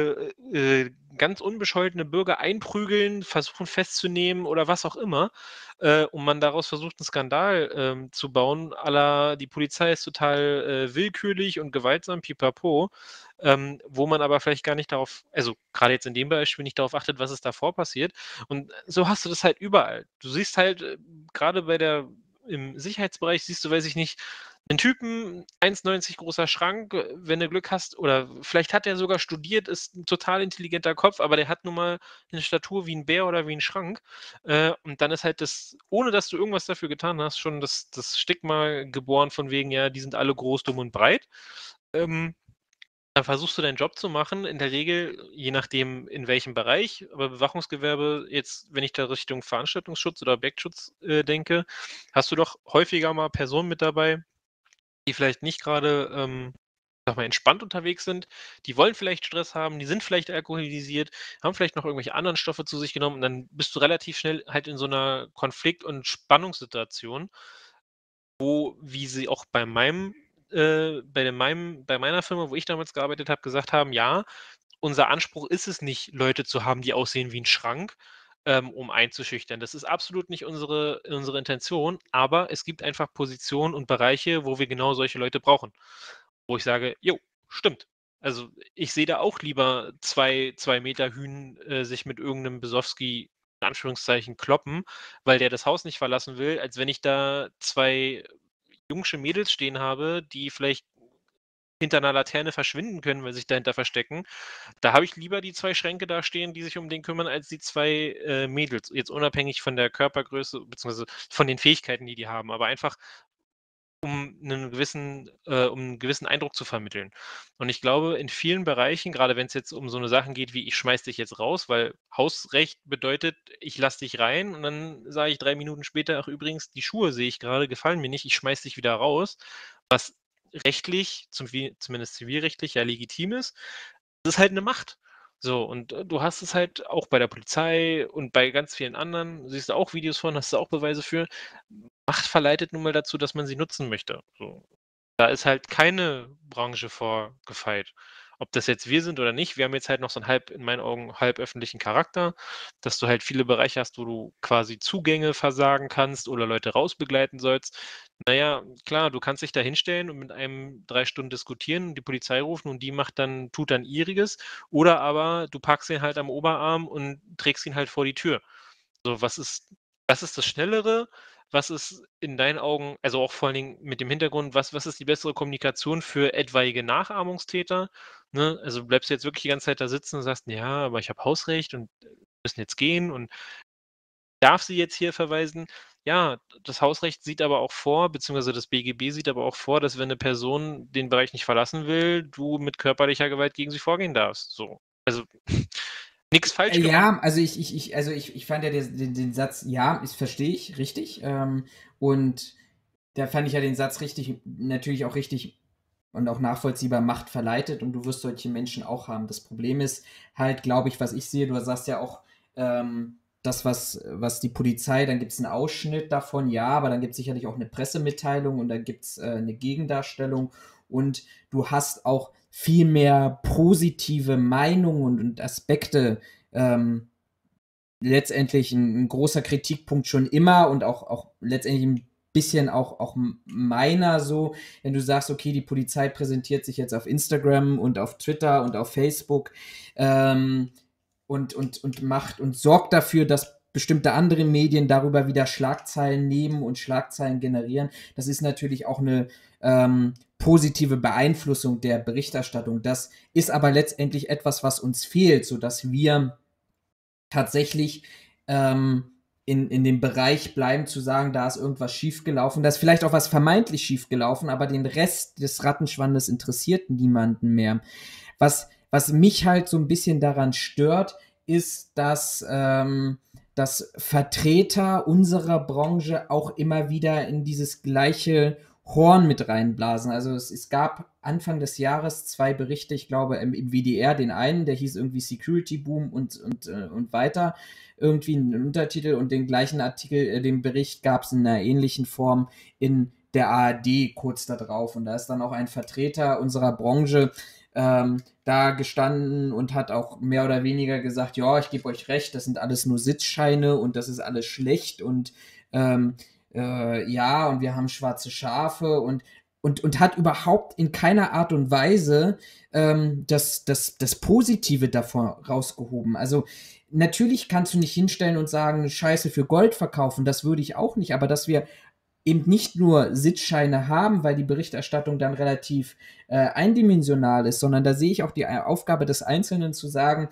ganz unbescholtene Bürger einprügeln, versuchen festzunehmen oder was auch immer, und man daraus versucht, 'n Skandal, zu bauen, à la die Polizei ist total, willkürlich und gewaltsam, pipapo, wo man aber vielleicht gar nicht darauf also, grade jetzt in dem Beispiel nicht darauf achtet, was ist davor passiert. Und so hast du das halt überall. Du siehst halt, grade im Sicherheitsbereich siehst du, weiß ich nicht, 'nen Typen, 1,90 großer Schrank, wenn du Glück hast oder vielleicht hat der sogar studiert, ist 'n total intelligenter Kopf, aber der hat nun mal 'ne Statur wie 'n Bär oder wie 'n Schrank. Und dann ist halt das, ohne dass du irgendwas dafür getan hast, schon das Stigma geboren von wegen: „Ja, die sind alle groß, dumm und breit.“ Ähm, Dann versuchst du deinen Job zu machen, in der Regel, je nachdem in welchem Bereich, aber Bewachungsgewerbe jetzt, wenn ich da Richtung Veranstaltungsschutz oder Objektschutz, denke, hast du doch häufiger mal Personen mit dabei, die vielleicht nicht grade, sage mal, entspannt unterwegs sind. Die wollen vielleicht Stress haben, die sind vielleicht alkoholisiert, haben vielleicht noch irgendwelche anderen Stoffe zu sich genommen und dann bist du relativ schnell halt in so einer Konflikt und Spannungssituation, wo, wie sie auch bei meiner Firma, wo ich damals gearbeitet habe, gesagt haben: „Ja, unser Anspruch ist es nicht, Leute zu haben, die aussehen wie 'n Schrank, um einzuschüchtern. Das ist absolut nicht unsere Intention, aber es gibt einfach Positionen und Bereiche, wo wir genau solche Leute brauchen." Wo ich sage: „Jo, stimmt." Also, ich sehe da auch lieber zwei Meter Hünen, sich mit irgend 'nem Besowski in Anführungszeichen kloppen, weil der das Haus nicht verlassen will, als wenn ich da 2 jungsche Mädels stehen habe, die vielleicht hinter 'ner Laterne verschwinden können, weil sie sich dahinter verstecken. Da habe ich lieber die 2 Schränke da stehen, die sich um den kümmern, als die 2 Mädels. Jetzt unabhängig von der Körpergröße beziehungsweise von den Fähigkeiten, die die haben, aber einfach um 'n gewissen Eindruck zu vermitteln. Und ich glaube, in vielen Bereichen, grade wenn's jetzt um so 'ne Sachen geht wie: „Ich schmeiße dich jetzt raus", weil Hausrecht bedeutet, ich lasse dich rein und dann sage ich 3 Minuten später: „Ach übrigens, die Schuhe sehe ich grade, gefallen mir nicht, ich schmeiße dich wieder raus", was rechtlich, zumindest zivilrechtlich ja legitim ist. Das ist halt 'ne Macht. So, und, du hast es halt auch bei der Polizei und bei ganz vielen anderen, siehst du auch Videos von, hast du auch Beweise für. Macht verleitet nun mal dazu, dass man sie nutzen möchte, so. Da ist halt keine Branche vorgefeit. Ob das jetzt wir sind oder nicht, wir haben jetzt halt noch so 'n in meinen Augen halb öffentlichen Charakter, dass du halt viele Bereiche hast, wo du quasi Zugänge versagen kannst oder Leute rausbegleiten sollst. Na ja, klar, du kannst dich da hinstellen und mit einem 3 Stunden diskutieren, die Polizei rufen und die tut dann ihriges. Oder aber du packst ihn halt am Oberarm und trägst ihn halt vor die Tür. So, was ist das Schnellere? Was ist in deinen Augen, also auch vor allen Dingen mit dem Hintergrund, was ist die bessere Kommunikation für etwaige Nachahmungstäter, ne? Also, bleibst du jetzt wirklich die ganze Zeit da sitzen und sagst: „Ja, aber ich habe Hausrecht und, müssen jetzt gehen und darf sie jetzt hier verweisen?" Ja, das Hausrecht sieht aber auch vor, beziehungsweise das BGB sieht aber auch vor, dass wenn 'ne Person den Bereich nicht verlassen will, du mit körperlicher Gewalt gegen sie vorgehen darfst, so. Also, nix falsch gemacht. Ja, also ich fand ja den Satz, ja, das verstehe ich, richtig. Und da fand ich ja den Satz richtig, natürlich auch richtig und auch nachvollziehbar, Macht verleitet und du wirst solche Menschen auch haben. Das Problem ist halt, glaube ich, was ich sehe, du sagst ja auch, das, was die Polizei, dann gibt es einen Ausschnitt davon, ja, aber dann gibt es sicherlich auch eine Pressemitteilung und dann gibt es eine Gegendarstellung und du hast auch viel mehr positive Meinungen und Aspekte, ähm, letztendlich ein großer Kritikpunkt schon immer und auch letztendlich ein bisschen auch meiner so, wenn du sagst, okay, die Polizei präsentiert sich jetzt auf Instagram und auf Twitter und auf Facebook, ähm, und macht und sorgt dafür, dass bestimmte andere Medien darüber wieder Schlagzeilen nehmen und Schlagzeilen generieren. Das ist natürlich auch eine positive Beeinflussung der Berichterstattung. Das ist aber letztendlich etwas, was uns fehlt, sodass wir tatsächlich in dem Bereich bleiben, zu sagen, da ist irgendwas schiefgelaufen, da ist vielleicht auch was vermeintlich schiefgelaufen, aber den Rest des Rattenschwandes interessiert niemanden mehr. Was mich halt so ein bisschen daran stört, ist, dass Vertreter unserer Branche auch immer wieder in dieses gleiche Horn mit reinblasen. Also es gab Anfang des Jahres 2 Berichte, ich glaube im WDR den einen, der hieß irgendwie Security Boom und weiter, irgendwie ein Untertitel und den gleichen Artikel, den Bericht gab es in einer ähnlichen Form in der ARD kurz da drauf. Und da ist dann auch ein Vertreter unserer Branche da gestanden und hat auch mehr oder weniger gesagt, ja, ich gebe euch recht, das sind alles nur Sitzscheine und das ist alles schlecht und ja, und wir haben schwarze Schafe und hat überhaupt in keiner Art und Weise das Positive davon rausgehoben. Also natürlich kannst du nicht hinstellen und sagen, Scheiße für Gold verkaufen, das würde ich auch nicht, aber dass wir eben nicht nur Sitzscheine haben, weil die Berichterstattung dann relativ eindimensional ist, sondern da sehe ich auch die Aufgabe des Einzelnen zu sagen,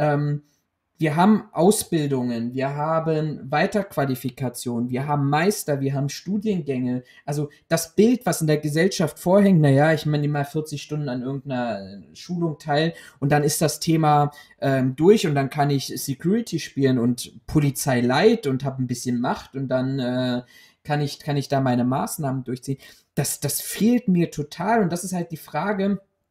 wir haben Ausbildungen, wir haben Weiterqualifikation, wir haben Meister, wir haben Studiengänge. Also das Bild, was in der Gesellschaft vorhängt, naja, ich meine, mal 40 Stunden an irgendeiner Schulung teil und dann ist das Thema durch und dann kann ich Security spielen und Polizei Light und habe ein bisschen Macht und dann kann ich da meine Maßnahmen durchziehen. Das fehlt mir total und das ist halt die Frage,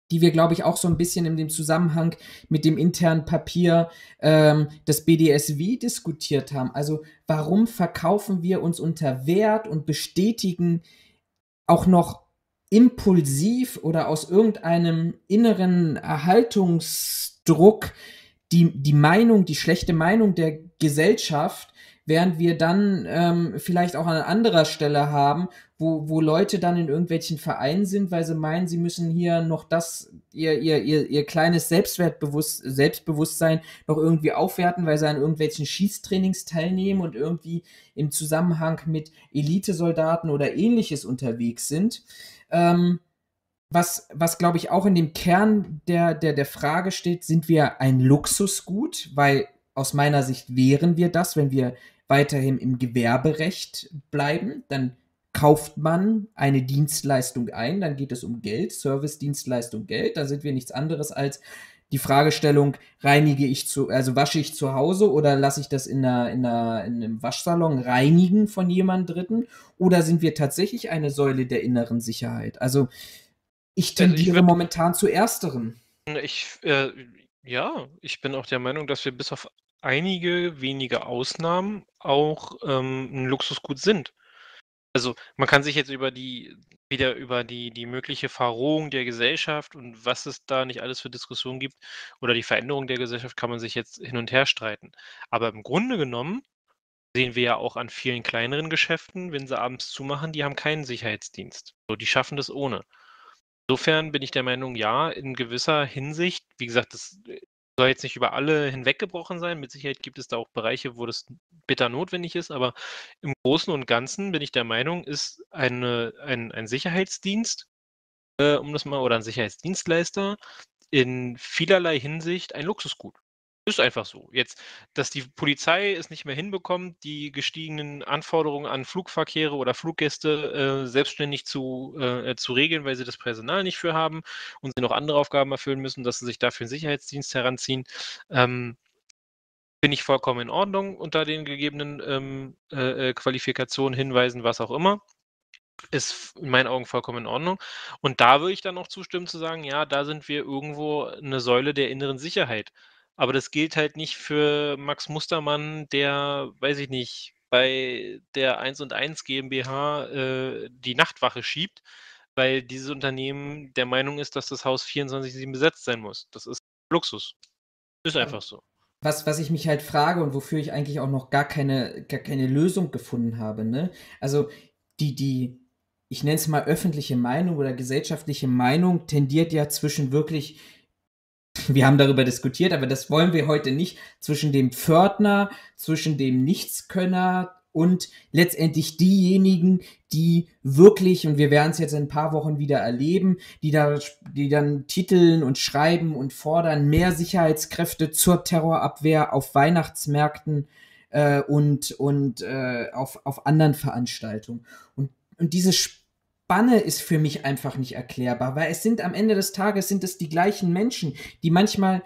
die wir, glaube ich, auch so ein bisschen in dem Zusammenhang mit dem internen Papier des BDSW diskutiert haben. Also warum verkaufen wir uns unter Wert und bestätigen auch noch impulsiv oder aus irgendeinem inneren Erhaltungsdruck die Meinung, die schlechte Meinung der Gesellschaft, während wir dann vielleicht auch an anderer Stelle haben, wo Leute dann in irgendwelchen Vereinen sind, weil sie meinen, sie müssen hier noch ihr kleines Selbstbewusstsein noch irgendwie aufwerten, weil sie an irgendwelchen Schießtrainings teilnehmen und irgendwie im Zusammenhang mit Elitesoldaten oder ähnliches unterwegs sind. Was glaube ich, auch in dem Kern der Frage steht, sind wir ein Luxusgut? Weil aus meiner Sicht wären wir das, wenn wir weiterhin im Gewerberecht bleiben. Dann kauft man eine Dienstleistung ein, dann geht es um Geld, Service-Dienstleistung, Geld. Da sind wir nichts anderes als die Fragestellung, also wasche ich zu Hause oder lasse ich das in einem Waschsalon reinigen von jemand Dritten? Oder sind wir tatsächlich eine Säule der inneren Sicherheit? Also ich tendiere momentan zu Ersterem. Ich bin auch der Meinung, dass wir bis auf einige wenige Ausnahmen auch ein Luxusgut sind. Also man kann sich jetzt wieder über die mögliche Verrohung der Gesellschaft und was es da nicht alles für Diskussionen gibt oder die Veränderung der Gesellschaft kann man sich jetzt hin und her streiten. Aber im Grunde genommen sehen wir ja auch an vielen kleineren Geschäften, wenn sie abends zumachen, die haben keinen Sicherheitsdienst. So, die schaffen das ohne. Insofern bin ich der Meinung, ja, in gewisser Hinsicht, wie gesagt, das soll jetzt nicht über alle hinweggebrochen sein. Mit Sicherheit gibt es da auch Bereiche, wo das bitter notwendig ist, aber im Großen und Ganzen bin ich der Meinung, ist ein Sicherheitsdienst, oder ein Sicherheitsdienstleister in vielerlei Hinsicht ein Luxusgut. Ist einfach so. Jetzt, dass die Polizei es nicht mehr hinbekommt, die gestiegenen Anforderungen an Flugverkehre oder Fluggäste selbstständig zu regeln, weil sie das Personal nicht für haben und sie noch andere Aufgaben erfüllen müssen, dass sie sich dafür einen Sicherheitsdienst heranziehen, finde ich vollkommen in Ordnung unter den gegebenen Qualifikationen, Hinweisen, was auch immer. Ist in meinen Augen vollkommen in Ordnung. Und da würde ich dann auch zustimmen zu sagen, ja, da sind wir irgendwo eine Säule der inneren Sicherheit. Aber das gilt halt nicht für Max Mustermann, der, weiß ich nicht, bei der 1&1 GmbH, die Nachtwache schiebt, weil dieses Unternehmen der Meinung ist, dass das Haus 24/7 besetzt sein muss. Das ist Luxus. Ist einfach so. Was ich mich halt frage und wofür ich eigentlich auch noch gar keine Lösung gefunden habe, ne? Also ich nenne es mal öffentliche Meinung oder gesellschaftliche Meinung tendiert ja zwischen wirklich, wir haben darüber diskutiert, aber das wollen wir heute nicht, zwischen dem Pförtner, zwischen dem Nichtskönner und letztendlich diejenigen, die wirklich, und wir werden es jetzt in ein paar Wochen wieder erleben, die dann titeln und schreiben und fordern mehr Sicherheitskräfte zur Terrorabwehr auf Weihnachtsmärkten und auf anderen Veranstaltungen. Und diese Spanne ist für mich einfach nicht erklärbar, weil es sind am Ende des Tages sind es die gleichen Menschen, die manchmal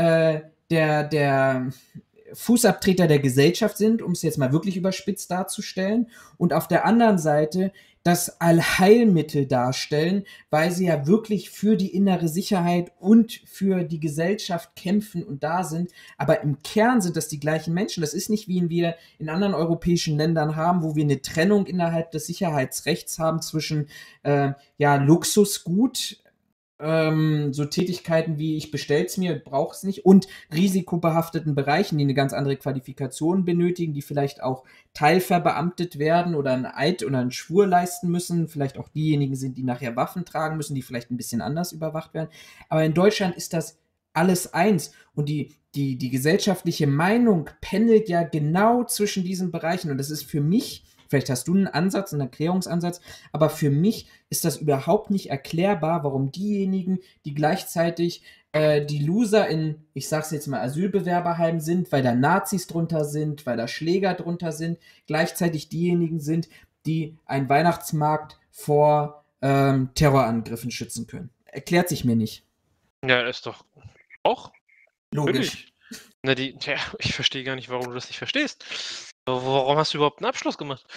der Fußabtreter der Gesellschaft sind, um es jetzt mal wirklich überspitzt darzustellen, und auf der anderen Seite das Allheilmittel darstellen, weil sie ja wirklich für die innere Sicherheit und für die Gesellschaft kämpfen und da sind. Aber im Kern sind das die gleichen Menschen. Das ist nicht, wie wir in anderen europäischen Ländern haben, wo wir eine Trennung innerhalb des Sicherheitsrechts haben zwischen Luxusgut, so Tätigkeiten wie ich bestell's mir, brauche es nicht, und risikobehafteten Bereichen, die eine ganz andere Qualifikation benötigen, die vielleicht auch teilverbeamtet werden oder einen Eid oder einen Schwur leisten müssen, vielleicht auch diejenigen sind, die nachher Waffen tragen müssen, die vielleicht ein bisschen anders überwacht werden. Aber in Deutschland ist das alles eins und die gesellschaftliche Meinung pendelt ja genau zwischen diesen Bereichen und das ist für mich, vielleicht hast du einen Ansatz, einen Erklärungsansatz, aber für mich ist das überhaupt nicht erklärbar, warum diejenigen, die gleichzeitig die Loser in, ich sag's jetzt mal, Asylbewerberheimen sind, weil da Nazis drunter sind, weil da Schläger drunter sind, gleichzeitig diejenigen sind, die einen Weihnachtsmarkt vor Terrorangriffen schützen können. Erklärt sich mir nicht. Ja, ist doch auch Logisch. ich verstehe gar nicht, warum du das nicht verstehst. Warum hast du überhaupt einen Abschluss gemacht?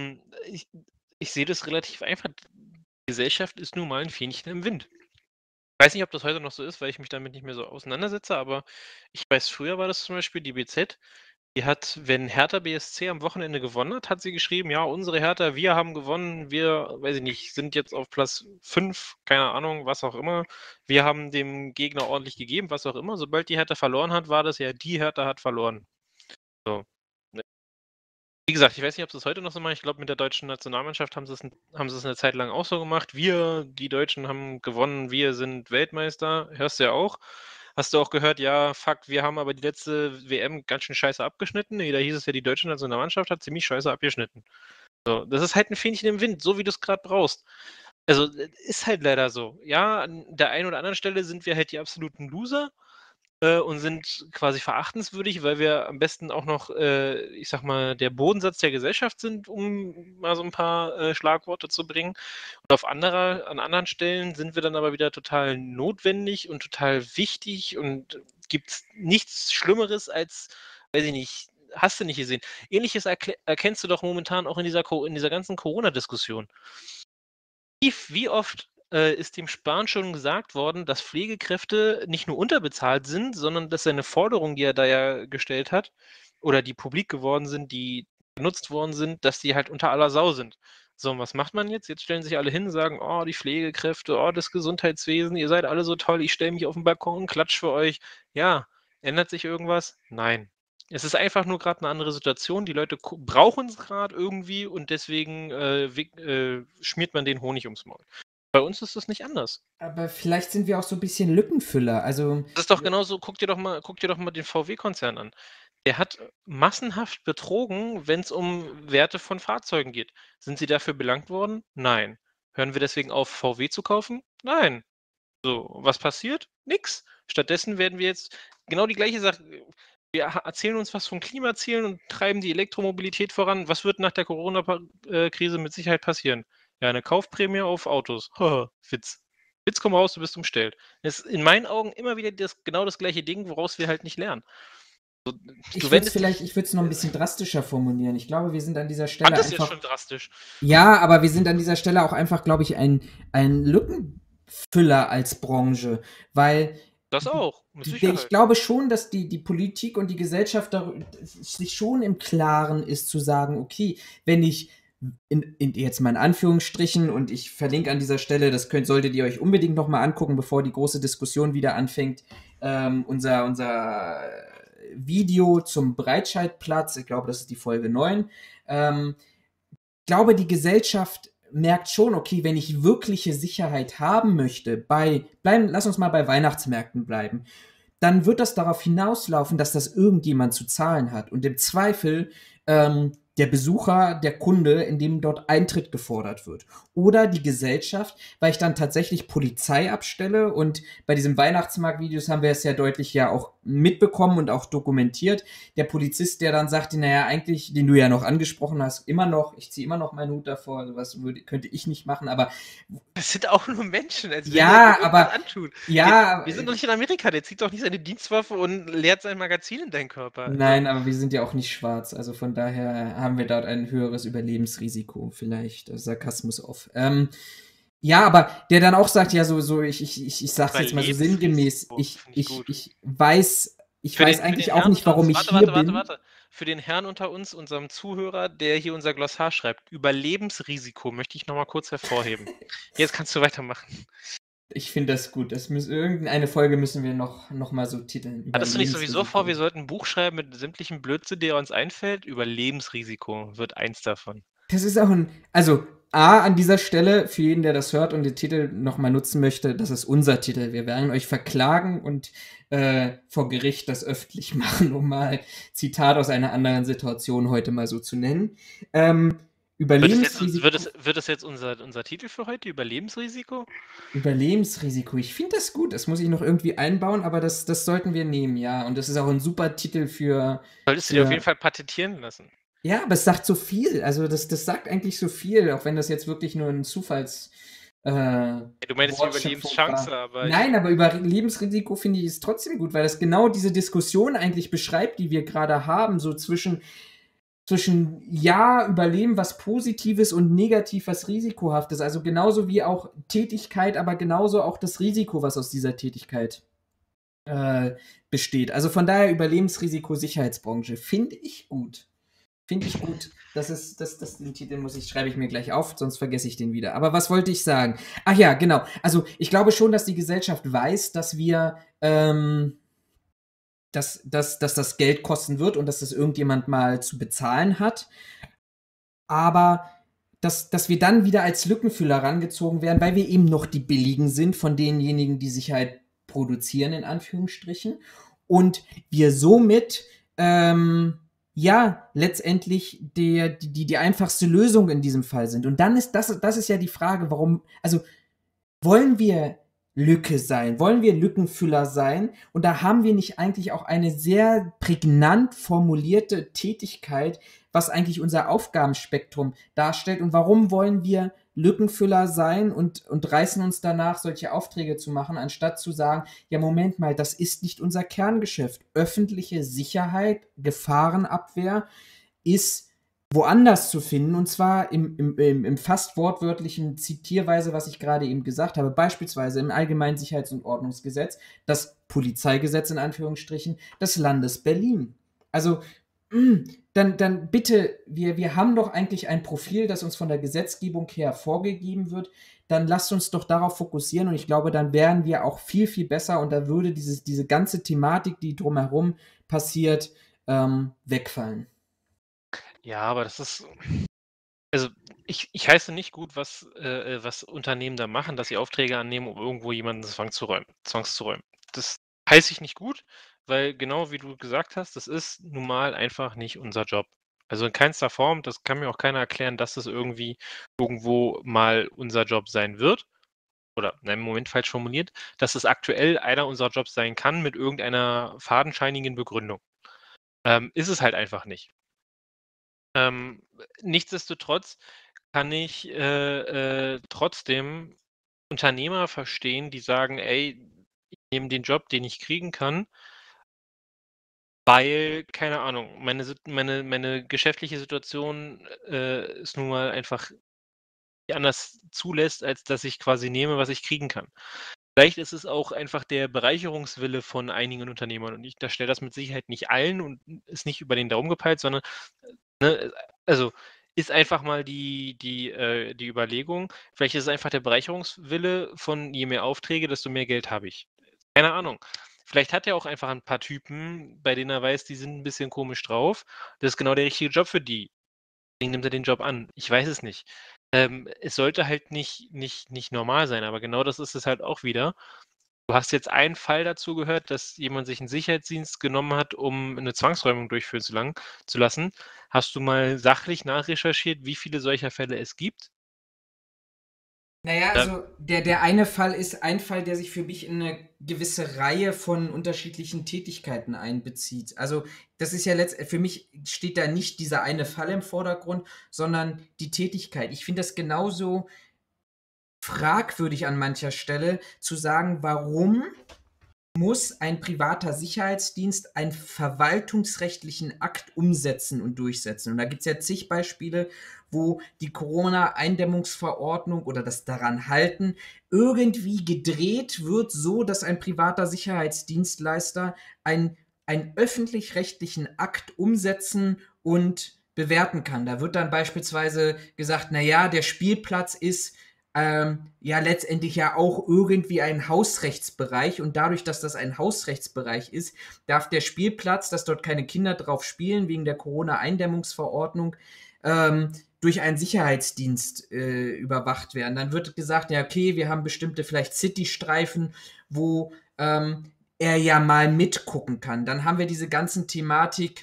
Ich sehe das relativ einfach. Die Gesellschaft ist nun mal ein Fähnchen im Wind. weiß nicht, ob das heute noch so ist, weil ich mich damit nicht mehr so auseinandersetze, aber ich weiß, früher war das zum Beispiel die BZ, die hat, wenn Hertha BSC am Wochenende gewonnen hat, hat sie geschrieben: „Ja, unsere Hertha, wir haben gewonnen. Wir, weiß ich nicht, sind jetzt auf Platz 5, keine Ahnung, was auch immer. Wir haben dem Gegner ordentlich gegeben“, was auch immer. Sobald die Hertha verloren hat, war das ja: „Die Hertha hat verloren.“ So. Ne? Wie gesagt, ich weiß nicht, ob sie's heute noch so machen. Ich glaube, mit der deutschen Nationalmannschaft haben sie's 'ne Zeit lang auch so gemacht. „Wir, die Deutschen, haben gewonnen. Wir sind Weltmeister.“ Hörst du ja auch. Hast du auch gehört: „Ja, fuck, wir haben aber die letzte WM ganz schön scheiße abgeschnitten.“ Ne, da hieß es ja, die deutsche Nationalmannschaft hat ziemlich scheiße abgeschnitten. So, das ist halt 'n Fähnchen im Wind, so wie du's grad brauchst. Also, ist halt leider so. Ja, an der einen oder anderen Stelle sind wir halt die absoluten Loser, und sind quasi verachtenswürdig, weil wir am besten auch noch, ich sage mal, der Bodensatz der Gesellschaft sind, um mal so 'n paar, Schlagworte zu bringen. Und an anderen Stellen sind wir dann aber wieder total notwendig und total wichtig und gibt's nichts Schlimmeres als, weiß ich nicht, hast du nicht gesehen. Ähnliches erkennst du doch momentan auch in dieser ganzen Corona-Diskussion. Wie oft, ist dem Spahn schon gesagt worden, dass Pflegekräfte nicht nur unterbezahlt sind, sondern dass seine Forderungen, die er da ja gestellt hat oder die publik geworden sind, die genutzt worden sind, dass die halt unter aller Sau sind. So, und was macht man jetzt? Jetzt stellen sich alle hin und sagen: „Oh, die Pflegekräfte, oh, das Gesundheitswesen, ihr seid alle so toll, ich stelle mich auf 'n Balkon und klatsche für euch.“ Ja, ändert sich irgendwas? Nein. Es ist einfach nur grad 'ne andere Situation. Die Leute brauchen's grad irgendwie und deswegen, schmiert man den Honig ums Maul. Bei uns ist das nicht anders. Aber vielleicht sind wir auch so 'n bisschen Lückenfüller. Also, Das ist doch genauso, guck dir doch mal den VW-Konzern an. Der hat massenhaft betrogen, wenn's um Werte von Fahrzeugen geht. Sind sie dafür belangt worden? Nein. Hören wir deswegen auf, VW zu kaufen? Nein. So, was passiert? Nix. Stattdessen werden wir jetzt genau die gleiche Sache, wir erzählen uns was von Klimazielen und treiben die Elektromobilität voran. Was wird nach der Corona Krise mit Sicherheit passieren? Ja, 'ne Kaufprämie auf Autos. Witz. Witz, komm raus, du bist umstellt. Das ist in meinen Augen immer wieder genau das gleiche Ding, woraus wir halt nicht lernen. So, du wendest dich ich würde es noch 'n bisschen drastischer formulieren. Ich glaube, wir sind an dieser fand Stelle das jetzt einfach schon drastisch. ja, aber wir sind an dieser Stelle auch einfach, glaube ich, ein Lückenfüller als Branche, weil Das auch, mit ich Sicherheit. glaube schon, dass die Politik und die Gesellschaft sich schon im Klaren ist zu sagen, okay, wenn ich jetzt mal in Anführungsstrichen und ich verlinke an dieser Stelle, solltet ihr euch unbedingt noch mal angucken, bevor die große Diskussion wieder anfängt, unser Video zum Breitscheidplatz, ich glaube, das ist die Folge 9. Glaube, die Gesellschaft merkt schon, okay, wenn ich wirkliche Sicherheit haben möchte, lass uns mal bei Weihnachtsmärkten bleiben, dann wird das darauf hinauslaufen, dass das irgendjemand zu zahlen hat. Und im Zweifel der Besucher, der Kunde, in dem dort Eintritt gefordert wird. Oder die Gesellschaft, weil ich dann tatsächlich Polizei abstelle. Und bei diesen Weihnachtsmarktvideos haben wir es ja deutlich ja auch mitbekommen und auch dokumentiert. Der Polizist, der dann sagte, naja, eigentlich, den du ja noch angesprochen hast, ich ziehe immer noch meinen Hut davor, sowas könnte ich nicht machen, aber Das sind auch nur Menschen, als will der dir ja, irgendwas aber antun. ja, Wir sind doch nicht in Amerika, der zieht doch nicht seine Dienstwaffe und leert sein Magazin in deinen Körper. Also, nein, aber wir sind ja auch nicht schwarz. Also von daher haben wir dort ein höheres Überlebensrisiko, vielleicht. Sarkasmus off. Ja, aber der dann auch sagt, ja, ich sag's jetzt mal so sinngemäß, Überlebensrisiko, finde ich gut. ich Für weiß den eigentlich auch Herrn nicht, unter warum uns, ich hier bin. warte. Für den Herrn unter uns, unserem Zuhörer, der hier unser Glossar schreibt, Überlebensrisiko möchte ich noch mal kurz hervorheben. Jetzt kannst du weitermachen. Ich finde das gut. Irgendeine Folge müssen wir noch mal so titeln. Hattest du nicht sowieso vor, wir Überlebensrisiko. sollten 'n Buch schreiben mit sämtlichen Blödsinn, der uns einfällt? Überlebensrisiko wird eins davon. Das ist auch also A, an dieser Stelle, für jeden, der das hört und den Titel noch mal nutzen möchte, das ist unser Titel. Wir werden euch verklagen und vor Gericht das öffentlich machen, um mal Zitat aus einer anderen Situation heute mal so zu nennen. Überlebensrisiko. Wird es jetzt unser Titel für heute, Überlebensrisiko? Überlebensrisiko. Ich finde das gut. Das muss ich noch irgendwie einbauen, aber das sollten wir nehmen, ja. Und das ist auch ein super Titel Solltest du dir auf jeden Fall patentieren lassen. ja, aber es sagt so viel. Also das sagt eigentlich so viel, auch wenn das jetzt wirklich nur ein Du meinst die Wortschöpfung Überlebenschance, war. aber ich Nein, aber Überlebensrisiko finde ich ist trotzdem gut, weil das genau diese Diskussion eigentlich beschreibt, die wir gerade haben, so zwischen zwischen ja, Überleben, was Positives und negativ, was Risikohaftes. Also genauso wie auch Tätigkeit, aber genauso auch das Risiko, was aus dieser Tätigkeit besteht. Also von daher Überlebensrisiko, Sicherheitsbranche. Finde ich gut. Finde ich gut. Den Titel schreibe ich mir gleich auf, sonst vergesse ich den wieder. Aber was wollte ich sagen? Ach ja, genau. Also ich glaube schon, dass die Gesellschaft weiß, dass wir, dass das Geld kosten wird und dass das irgendjemand mal zu bezahlen hat. Aber dass wir dann wieder als Lückenfüller rangezogen werden, weil wir eben noch die Billigen sind von denjenigen, die Sicherheit produzieren, in Anführungsstrichen. Und wir somit ja, letztendlich die einfachste Lösung in diesem Fall sind. Und dann ist das ist ja die Frage, warum, also wollen wir Lücke sein? Wollen wir Lückenfüller sein? Und da haben wir nicht eigentlich auch eine sehr prägnant formulierte Tätigkeit, was eigentlich unser Aufgabenspektrum darstellt? Und warum wollen wir Lückenfüller sein und reißen uns danach, solche Aufträge zu machen, anstatt zu sagen, ja, Moment mal, das ist nicht unser Kerngeschäft. Öffentliche Sicherheit, Gefahrenabwehr ist woanders zu finden, und zwar im fast wortwörtlichen Zitierweise, was ich gerade eben gesagt habe, beispielsweise im Allgemeinen Sicherheits- und Ordnungsgesetz, das Polizeigesetz in Anführungsstrichen, des Landes Berlin. Also, dann bitte, wir haben doch eigentlich ein Profil, das uns von der Gesetzgebung her vorgegeben wird, dann lasst uns doch darauf fokussieren, und ich glaube, dann wären wir auch viel, viel besser, und da würde diese ganze Thematik, die drumherum passiert, wegfallen. Ja, aber das ist also, ich heiße nicht gut, was Unternehmen da machen, dass sie Aufträge annehmen, um irgendwo jemanden zwangszuräumen. Das heiße ich nicht gut, weil genau wie du gesagt hast, das ist nun mal einfach nicht unser Job. Also, in keinster Form, das kann mir auch keiner erklären, dass das irgendwie irgendwo mal unser Job sein wird oder, nein, im Moment falsch formuliert, dass es aktuell einer unserer Jobs sein kann mit irgendeiner fadenscheinigen Begründung. Ist es halt einfach nicht. Ähm, nichtsdestotrotz kann ich, trotzdem Unternehmer verstehen, die sagen: „Ey, ich nehme den Job, den ich kriegen kann, weil, keine Ahnung, meine geschäftliche Situation, es nun mal einfach nicht anders zulässt, als dass ich quasi nehme, was ich kriegen kann.“ Vielleicht ist es auch einfach der Bereicherungswille von einigen Unternehmern und ich unterstelle das mit Sicherheit nicht allen und ist nicht über den Daumen gepeilt, sondern, ne, also, ist einfach mal die Überlegung, vielleicht ist es einfach der Bereicherungswille von je mehr Aufträge, desto mehr Geld habe ich. Keine Ahnung. Vielleicht hat er auch einfach ein paar Typen, bei denen er weiß, die sind 'n bisschen komisch drauf. Das ist genau der richtige Job für die. Deswegen nimmt er den Job an. Ich weiß es nicht. Es sollte halt nicht normal sein, aber genau das ist es halt auch wieder. Du hast jetzt einen Fall dazu gehört, dass jemand sich 'n Sicherheitsdienst genommen hat, um 'ne Zwangsräumung durchführen zu lassen. Hast du mal sachlich nachrecherchiert, wie viele solcher Fälle es gibt? Naja, Da also der eine Fall ist ein Fall, der sich für mich in eine gewisse Reihe von unterschiedlichen Tätigkeiten einbezieht. Also, das ist ja für mich steht da nicht dieser eine Fall im Vordergrund, sondern die Tätigkeit. Ich finde das genauso fragwürdig an mancher Stelle zu sagen, warum muss ein privater Sicherheitsdienst einen verwaltungsrechtlichen Akt umsetzen und durchsetzen. Und da gibt es ja zig Beispiele, wo die Corona-Eindämmungsverordnung oder das Daranhalten irgendwie gedreht wird, so dass ein privater Sicherheitsdienstleister einen öffentlich-rechtlichen Akt umsetzen und bewerten kann. Da wird dann beispielsweise gesagt, naja, der Spielplatz ist ja letztendlich ja auch irgendwie ein Hausrechtsbereich, und dadurch, dass das ein Hausrechtsbereich ist, darf der Spielplatz, dass dort keine Kinder drauf spielen, wegen der Corona-Eindämmungsverordnung, durch einen Sicherheitsdienst überwacht werden. Dann wird gesagt, ja, okay, wir haben bestimmte vielleicht City-Streifen, wo er ja mal mitgucken kann. Dann haben wir diese ganzen Thematik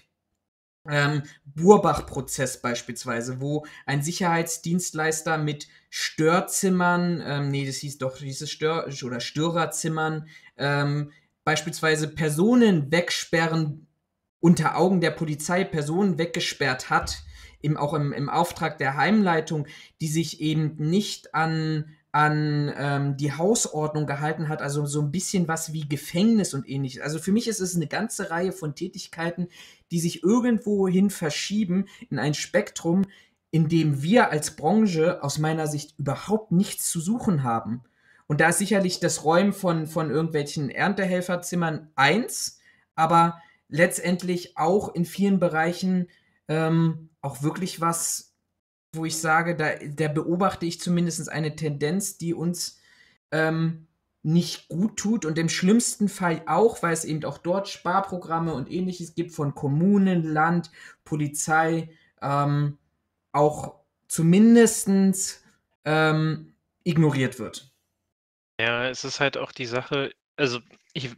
Burbach-Prozess beispielsweise, wo ein Sicherheitsdienstleister mit Störzimmern, nee, das hieß doch dieses oder Störerzimmern, beispielsweise Personen wegsperren, unter Augen der Polizei Personen weggesperrt hat, auch im Auftrag der Heimleitung, die sich eben nicht an die Hausordnung gehalten hat, also so ein bisschen was wie Gefängnis und Ähnliches. Also für mich ist es eine ganze Reihe von Tätigkeiten, die sich irgendwohin verschieben in ein Spektrum, in dem wir als Branche aus meiner Sicht überhaupt nichts zu suchen haben. Und da ist sicherlich das Räumen von irgendwelchen Erntehelferzimmern eins, aber letztendlich auch in vielen Bereichen auch wirklich was, wo ich sage, da beobachte ich zumindest eine Tendenz, die uns nicht gut tut und im schlimmsten Fall auch, weil es eben auch dort Sparprogramme und ähnliches gibt von Kommunen, Land, Polizei, auch zumindest ignoriert wird. Ja, es ist halt auch die Sache, also ich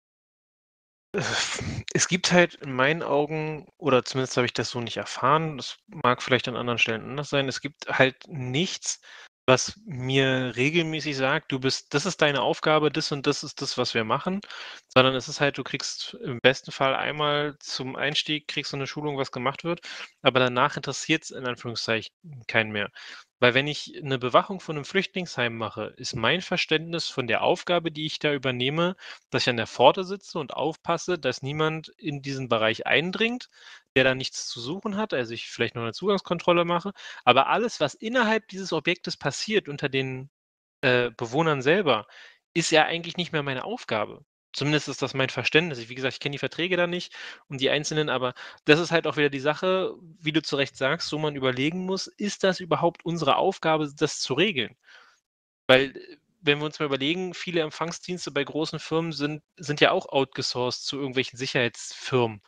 es gibt halt in meinen Augen, oder zumindest habe ich das so nicht erfahren, das mag vielleicht an anderen Stellen anders sein, es gibt halt nichts, was mir regelmäßig sagt: „Du bist das ist deine Aufgabe, das und das ist das, was wir machen“, sondern es ist halt, du kriegst im besten Fall einmal zum Einstieg kriegst du 'ne Schulung, was gemacht wird, aber danach interessiert's in Anführungszeichen keinen mehr. Weil wenn ich 'ne Bewachung von 'nem Flüchtlingsheim mache, ist mein Verständnis von der Aufgabe, die ich da übernehme, dass ich an der Pforte sitze und aufpasse, dass niemand in diesen Bereich eindringt, der da nichts zu suchen hat, also ich vielleicht noch 'ne Zugangskontrolle mache. Aber alles, was innerhalb dieses Objektes passiert unter den, Bewohnern selber, ist ja eigentlich nicht mehr meine Aufgabe. Zumindest ist das mein Verständnis. Wie gesagt, ich kenne die Verträge da nicht und die einzelnen, aber das ist halt auch wieder die Sache, wie du zu Recht sagst, wo man überlegen muss: „Ist das überhaupt unsere Aufgabe, das zu regeln?“ Weil, wenn wir uns mal überlegen, viele Empfangsdienste bei großen Firmen sind ja auch outgesourced zu irgendwelchen Sicherheitsfirmen.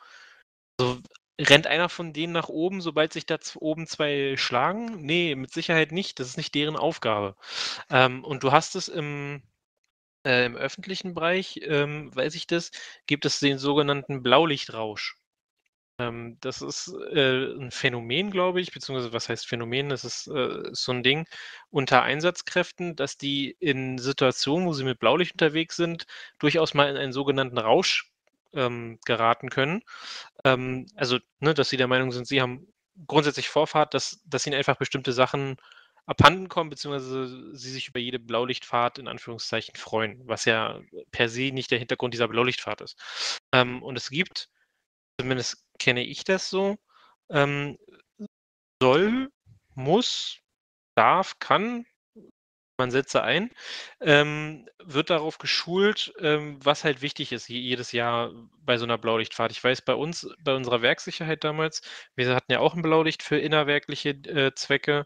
Rennt einer von denen nach oben, sobald sich da oben 2 schlagen? Ne, mit Sicherheit nicht. Das ist nicht deren Aufgabe. Und du hast es im öffentlichen Bereich, weiß ich das, gibt es den sogenannten Blaulichtrausch. Das ist, 'n Phänomen, glaube ich, beziehungsweise was heißt Phänomen? Das ist, so 'n Ding unter Einsatzkräften, dass die in Situationen, wo sie mit Blaulicht unterwegs sind, durchaus mal in einen sogenannten Rausch, geraten können. Also, ne, dass sie der Meinung sind, sie haben grundsätzlich Vorfahrt, dass ihnen einfach bestimmte Sachen abhanden kommen, beziehungsweise sie sich über jede Blaulichtfahrt in Anführungszeichen freuen, was ja per se nicht der Hintergrund dieser Blaulichtfahrt ist. Und es gibt, zumindest kenne ich das so, ähm, soll, muss, darf, kann, man setze ein, wird darauf geschult, was halt wichtig ist jedes Jahr bei so einer Blaulichtfahrt. Ich weiß, bei uns bei unserer Werkssicherheit damals, wir hatten ja auch ein Blaulicht für innerwerkliche, Zwecke,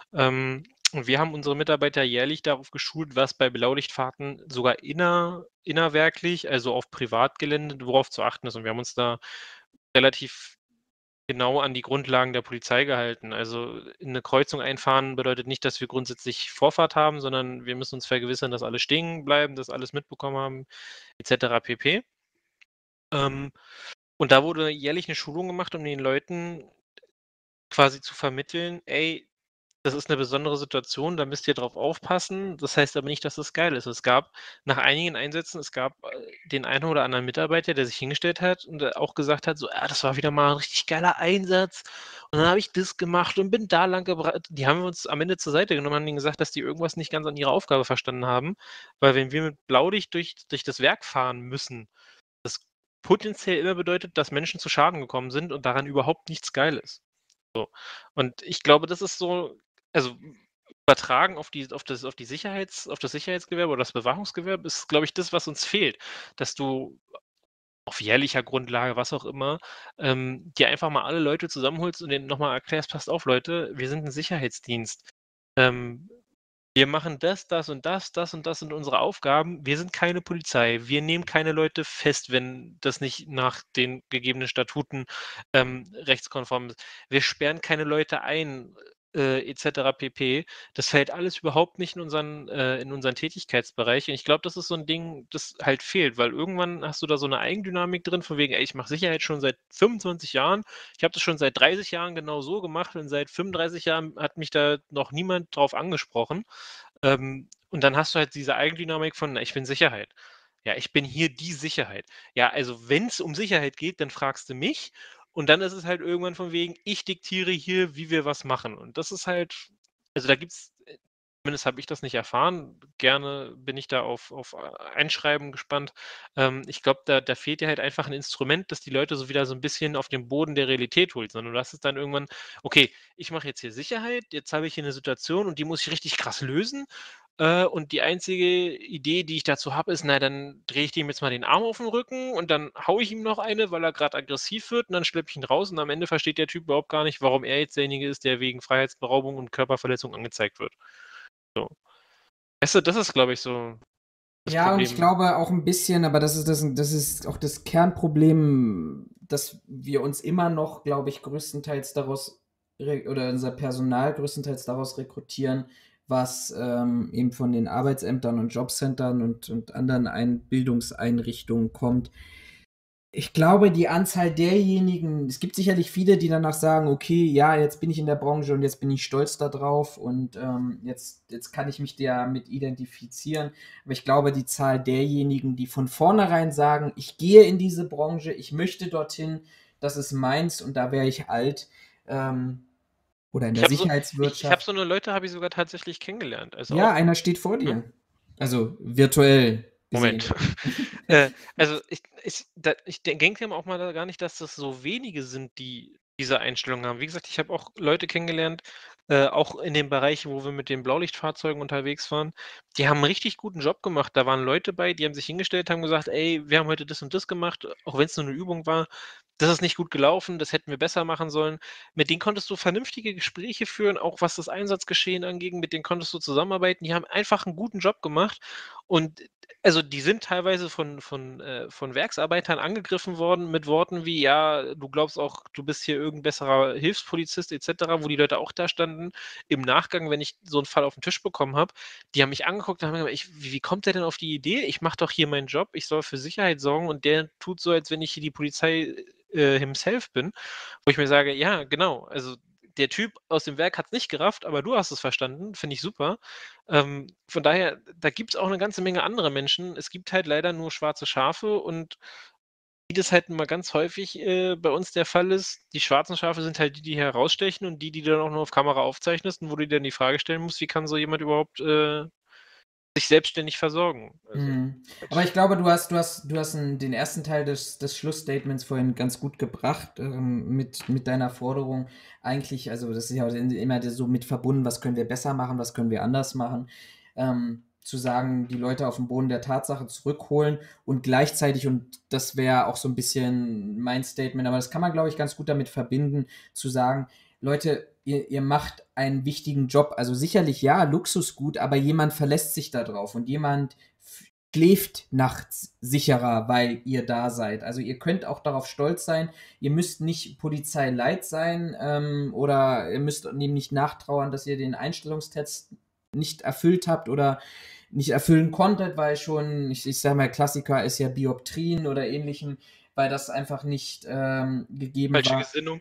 und wir haben unsere Mitarbeiter jährlich darauf geschult, was bei Blaulichtfahrten sogar innerwerklich, also auf Privatgelände, worauf zu achten ist. Und wir haben uns da relativ genau an die Grundlagen der Polizei gehalten. Also, in 'ne Kreuzung einfahren bedeutet nicht, dass wir grundsätzlich Vorfahrt haben, sondern wir müssen uns vergewissern, dass alle stehen bleiben, dass alles mitbekommen haben et cetera pp. Ähm, und da wurde jährlich 'ne Schulung gemacht, um den Leuten quasi zu vermitteln: „Ey, das ist 'ne besondere Situation, da müsst ihr drauf aufpassen. Das heißt aber nicht, dass das geil ist.“ Es gab nach einigen Einsätzen den einen oder anderen Mitarbeiter, der sich hingestellt hat und, auch gesagt hat, so: „Ja, das war wieder mal 'n richtig geiler Einsatz und dann habe ich das gemacht und bin da lang die haben wir uns am Ende zur Seite genommen, haben denen gesagt, dass die irgendwas nicht ganz an ihrer Aufgabe verstanden haben, weil wenn wir mit Blaulicht durch das Werk fahren müssen, das potenziell immer bedeutet, dass Menschen zu Schaden gekommen sind und daran überhaupt nichts geil ist. So. Und ich glaube, das ist so, also, übertragen auf die auf das Sicherheitsgewerbe oder das Bewachungsgewerbe ist, glaube ich, das, was uns fehlt, dass du auf jährlicher Grundlage, was auch immer, dir einfach mal alle Leute zusammenholst und denen noch mal erklärst: „Passt auf, Leute, wir sind 'n Sicherheitsdienst. Ähm, wir machen das, das und das, das und das sind unsere Aufgaben. Wir sind keine Polizei. Wir nehmen keine Leute fest, wenn das nicht nach den gegebenen Statuten, rechtskonform ist. Wir sperren keine Leute ein, et cetera pp. Das fällt alles überhaupt nicht in unseren Tätigkeitsbereich. Und ich glaube, das ist so 'n Ding, das halt fehlt, weil irgendwann hast du da so 'ne Eigendynamik drin von wegen: „Ey, ich mache Sicherheit schon seit 25 Jahren. Ich habe das schon seit 30 Jahren genau so gemacht und seit 35 Jahren hat mich da noch niemand drauf angesprochen.“ Und dann hast du halt diese Eigendynamik von: „Na, ich bin Sicherheit. Ja, ich bin hier die Sicherheit. Ja, also wenn's um Sicherheit geht, dann fragst du mich.“ Und dann ist es halt irgendwann von wegen: „Ich diktiere hier, wie wir was machen.“ Und das ist halt, also da gibt's zumindest habe ich das nicht erfahren. Gerne bin ich da auf Einschreiben gespannt. Ich glaube, da fehlt dir halt einfach ein Instrument, das die Leute so wieder so ein bisschen auf den Boden der Realität holt, sondern du hast es dann irgendwann: „Okay, ich mache jetzt hier Sicherheit, jetzt habe ich hier eine Situation und die muss ich richtig krass lösen, und die einzige Idee, die ich dazu habe, ist, na, dann drehe ich dem jetzt mal den Arm auf den Rücken und dann haue ich ihm noch eine, weil er gerade aggressiv wird und dann schleppe ich ihn raus und am Ende versteht der Typ überhaupt gar nicht, warum er jetzt derjenige ist, der wegen Freiheitsberaubung und Körperverletzung angezeigt wird. So. Weißt du, das ist, glaube ich, so das Ja, und ich Problem. glaube auch ein bisschen, aber das ist auch das Kernproblem, dass wir uns immer noch, glaube ich, größtenteils daraus oder unser Personal größtenteils daraus rekrutieren, was eben von den Arbeitsämtern und Jobcentern und anderen Bildungseinrichtungen kommt. Ich glaube, die Anzahl derjenigen, es gibt sicherlich viele, die danach sagen, okay, ja, jetzt bin ich in der Branche und jetzt bin ich stolz darauf und jetzt kann ich mich damit identifizieren. Aber ich glaube, die Zahl derjenigen, die von vornherein sagen, ich gehe in diese Branche, ich möchte dorthin, das ist meins und da wäre ich alt, ähm, oder in Ich der habe so ich habe Sicherheitswirtschaft. so eine Leute habe ich sogar tatsächlich kennengelernt. Also Ja, auch einer steht vor ne? dir. Also virtuell Moment. gesehen. Also, ich denke mir auch mal da gar nicht, dass das so wenige sind, die diese Einstellung haben. Wie gesagt, ich habe auch Leute kennengelernt, auch in dem Bereich, wo wir mit den Blaulichtfahrzeugen unterwegs waren. Die haben 'n richtig guten Job gemacht. Da waren Leute bei, die haben sich hingestellt, haben gesagt: „Ey, wir haben heute das und das gemacht“, auch wenn's nur 'ne Übung war. „Das ist nicht gut gelaufen, das hätten wir besser machen sollen.“ Mit denen konntest du vernünftige Gespräche führen, auch was das Einsatzgeschehen anging, mit denen konntest du zusammenarbeiten. Die haben einfach 'n guten Job gemacht und also, die sind teilweise von Werksarbeitern angegriffen worden mit Worten wie: „Ja, du glaubst auch, du bist hier irgend besserer Hilfspolizist“ et cetera, wo die Leute auch da standen. Im Nachgang, wenn ich so 'n Fall auf 'n Tisch bekommen habe, die haben mich angeguckt und haben gesagt: „Wie kommt der denn auf die Idee? Ich mache doch hier meinen Job, ich soll für Sicherheit sorgen und der tut so, als wenn ich hier die Polizei, himself bin.“ Wo ich mir sage: „Ja, genau, also, der Typ aus dem Werk hat's nicht gerafft, aber du hast es verstanden, finde ich super.“ Von daher, da gibt's auch 'ne ganze Menge andere Menschen. Es gibt halt leider nur schwarze Schafe und wie das halt nun mal ganz häufig, bei uns der Fall ist, die schwarzen Schafe sind halt die, die herausstechen und die, die du dann auch nur auf Kamera aufzeichnest und wo du dir dann die Frage stellen musst: „Wie kann so jemand überhaupt, sich selbstständig versorgen?“ Also, Mhm. Aber halt ich glaube, du hast den ersten Teil des Schlussstatements vorhin ganz gut gebracht, mit deiner Forderung. Eigentlich, also das ist ja immer so mit verbunden, was können wir besser machen, was können wir anders machen. Zu sagen, die Leute auf den Boden der Tatsache zurückholen und gleichzeitig, und das wäre auch so ein bisschen mein Statement, aber das kann man, glaube ich, ganz gut damit verbinden, zu sagen, Leute, ihr macht einen wichtigen Job. Also sicherlich ja, Luxusgut, aber jemand verlässt sich da drauf und jemand schläft nachts sicherer, weil ihr da seid. Also ihr könnt auch darauf stolz sein. Ihr müsst nicht Polizei Light sein oder ihr müsst dem nicht nachtrauern, dass ihr den Einstellungstest nicht erfüllt habt oder nicht erfüllen konntet, weil schon, ich sage mal, Klassiker ist ja Bioptrien oder ähnlichem, weil das einfach nicht gegeben falsche war. Gesinnung.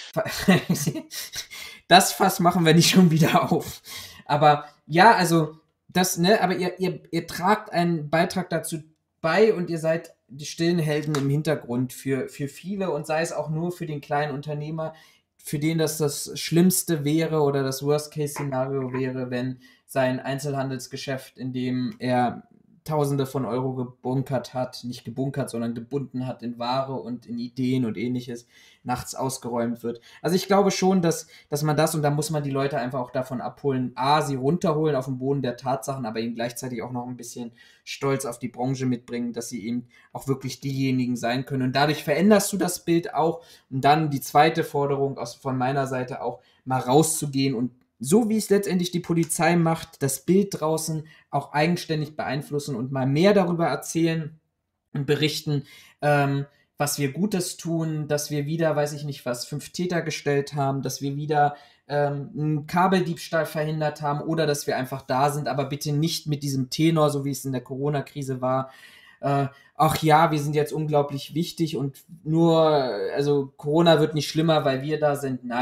Das Fass machen wir nicht schon wieder auf. Aber ja, also das, ne, aber ihr tragt einen Beitrag dazu bei und ihr seid die stillen Helden im Hintergrund für viele und sei es auch nur für den kleinen Unternehmer, für den das Schlimmste wäre oder das Worst-Case-Szenario wäre, wenn sein Einzelhandelsgeschäft, in dem er Tausende von Euro gebunkert hat, nicht gebunkert, sondern gebunden hat in Ware und in Ideen und ähnliches, nachts ausgeräumt wird. Also ich glaube schon, dass man das, und da muss man die Leute einfach auch davon abholen, A, sie runterholen auf den Boden der Tatsachen, aber ihnen gleichzeitig auch noch ein bisschen Stolz auf die Branche mitbringen, dass sie eben auch wirklich diejenigen sein können. Und dadurch veränderst du das Bild auch. Und dann die zweite Forderung von meiner Seite auch, mal rauszugehen und so wie es letztendlich die Polizei macht, das Bild draußen auch eigenständig beeinflussen und mal mehr darüber erzählen und berichten, was wir Gutes tun, dass wir wieder, weiß ich nicht was, 5 Täter gestellt haben, dass wir wieder einen Kabeldiebstahl verhindert haben oder dass wir einfach da sind, aber bitte nicht mit diesem Tenor, so wie es in der Corona-Krise war. Ach ja, wir sind jetzt unglaublich wichtig und nur, also Corona wird nicht schlimmer, weil wir da sind. Nein,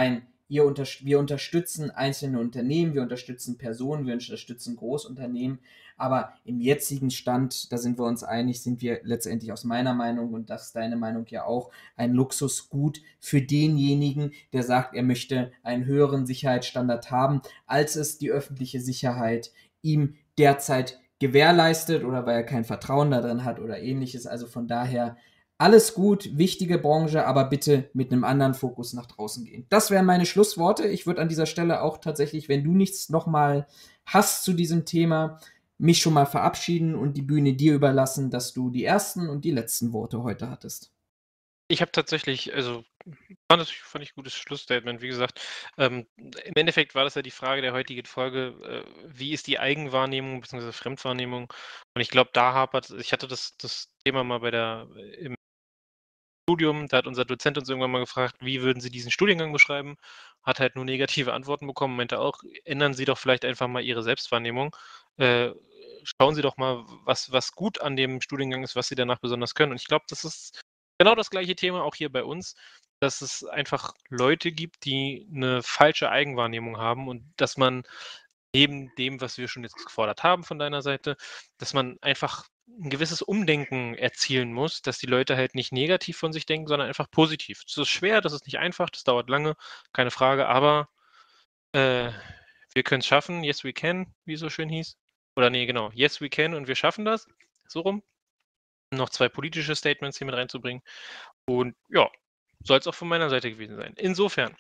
wir unterstützen einzelne Unternehmen, wir unterstützen Personen, wir unterstützen Großunternehmen, aber im jetzigen Stand, da sind wir uns einig, sind wir letztendlich aus meiner Meinung, und das ist deine Meinung ja auch, ein Luxusgut für denjenigen, der sagt, er möchte einen höheren Sicherheitsstandard haben, als es die öffentliche Sicherheit ihm derzeit gewährleistet oder weil er kein Vertrauen darin hat oder ähnliches. Also von daher alles gut, wichtige Branche, aber bitte mit einem anderen Fokus nach draußen gehen. Das wären meine Schlussworte. Ich würde an dieser Stelle auch tatsächlich, wenn du nichts nochmal hast zu diesem Thema, mich schon mal verabschieden und die Bühne dir überlassen, dass du die ersten und die letzten Worte heute hattest. Ich habe tatsächlich, also fand ich ein gutes Schlussstatement. Wie gesagt, im Endeffekt war das ja die Frage der heutigen Folge, wie ist die Eigenwahrnehmung bzw. Fremdwahrnehmung? Und ich glaube, da hapert ich hatte das Thema mal im Studium, da hat unser Dozent uns irgendwann mal gefragt: „Wie würden Sie diesen Studiengang beschreiben?“ Hat halt nur negative Antworten bekommen, meinte auch: „Ändern Sie doch vielleicht einfach mal Ihre Selbstwahrnehmung. Äh, Schauen Sie doch mal, was gut an dem Studiengang ist, was Sie danach besonders können.“ Und ich glaube, das ist genau das gleiche Thema auch hier bei uns, dass es einfach Leute gibt, die eine falsche Eigenwahrnehmung haben und dass man neben dem, was wir schon jetzt gefordert haben von deiner Seite, dass man einfach ein gewisses Umdenken erzielen muss, dass die Leute halt nicht negativ von sich denken, sondern einfach positiv. Das ist schwer, das ist nicht einfach, das dauert lange, keine Frage, aber, äh, wir können's schaffen. Yes, we can, wie es so schön hieß. Oder ne, genau, yes, we can und wir schaffen das, so rum. Noch 2 politische Statements hier mit reinzubringen und ja, soll's auch von meiner Seite gewesen sein. Insofern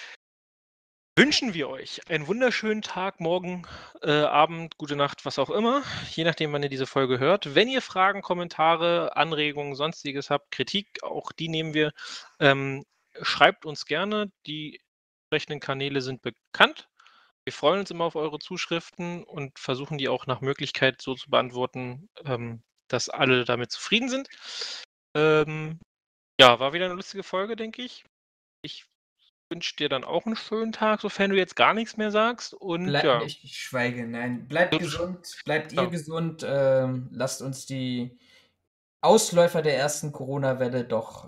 wünschen wir euch einen wunderschönen Tag, morgen, Abend, gute Nacht, was auch immer, je nachdem, wann ihr diese Folge hört. Wenn ihr Fragen, Kommentare, Anregungen, Sonstiges habt, Kritik, auch die nehmen wir, ähm, schreibt uns gerne. Die entsprechenden Kanäle sind bekannt. Wir freuen uns immer auf eure Zuschriften und versuchen die auch nach Möglichkeit so zu beantworten, dass alle damit zufrieden sind. Ähm, ja, war wieder eine lustige Folge, denke ich. Ich wünsche dir dann auch einen schönen Tag, sofern du jetzt gar nichts mehr sagst und ja, Ich schweige, nein. Bleibt so du sch gesund, bleibt ihr ja. gesund, lasst uns die Ausläufer der ersten Corona-Welle doch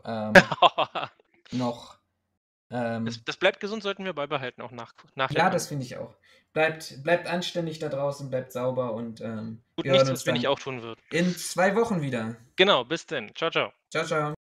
noch Das „Bleibt gesund“ sollten wir beibehalten, auch nach der ja, das Pandemie. finde ich auch. Bleibt anständig da draußen, bleibt sauber und Tut wir hören nichts, uns was wir nicht dann auch tun würden. in 2 Wochen wieder. Genau, bis denn. Ciao, ciao. Ciao, ciao.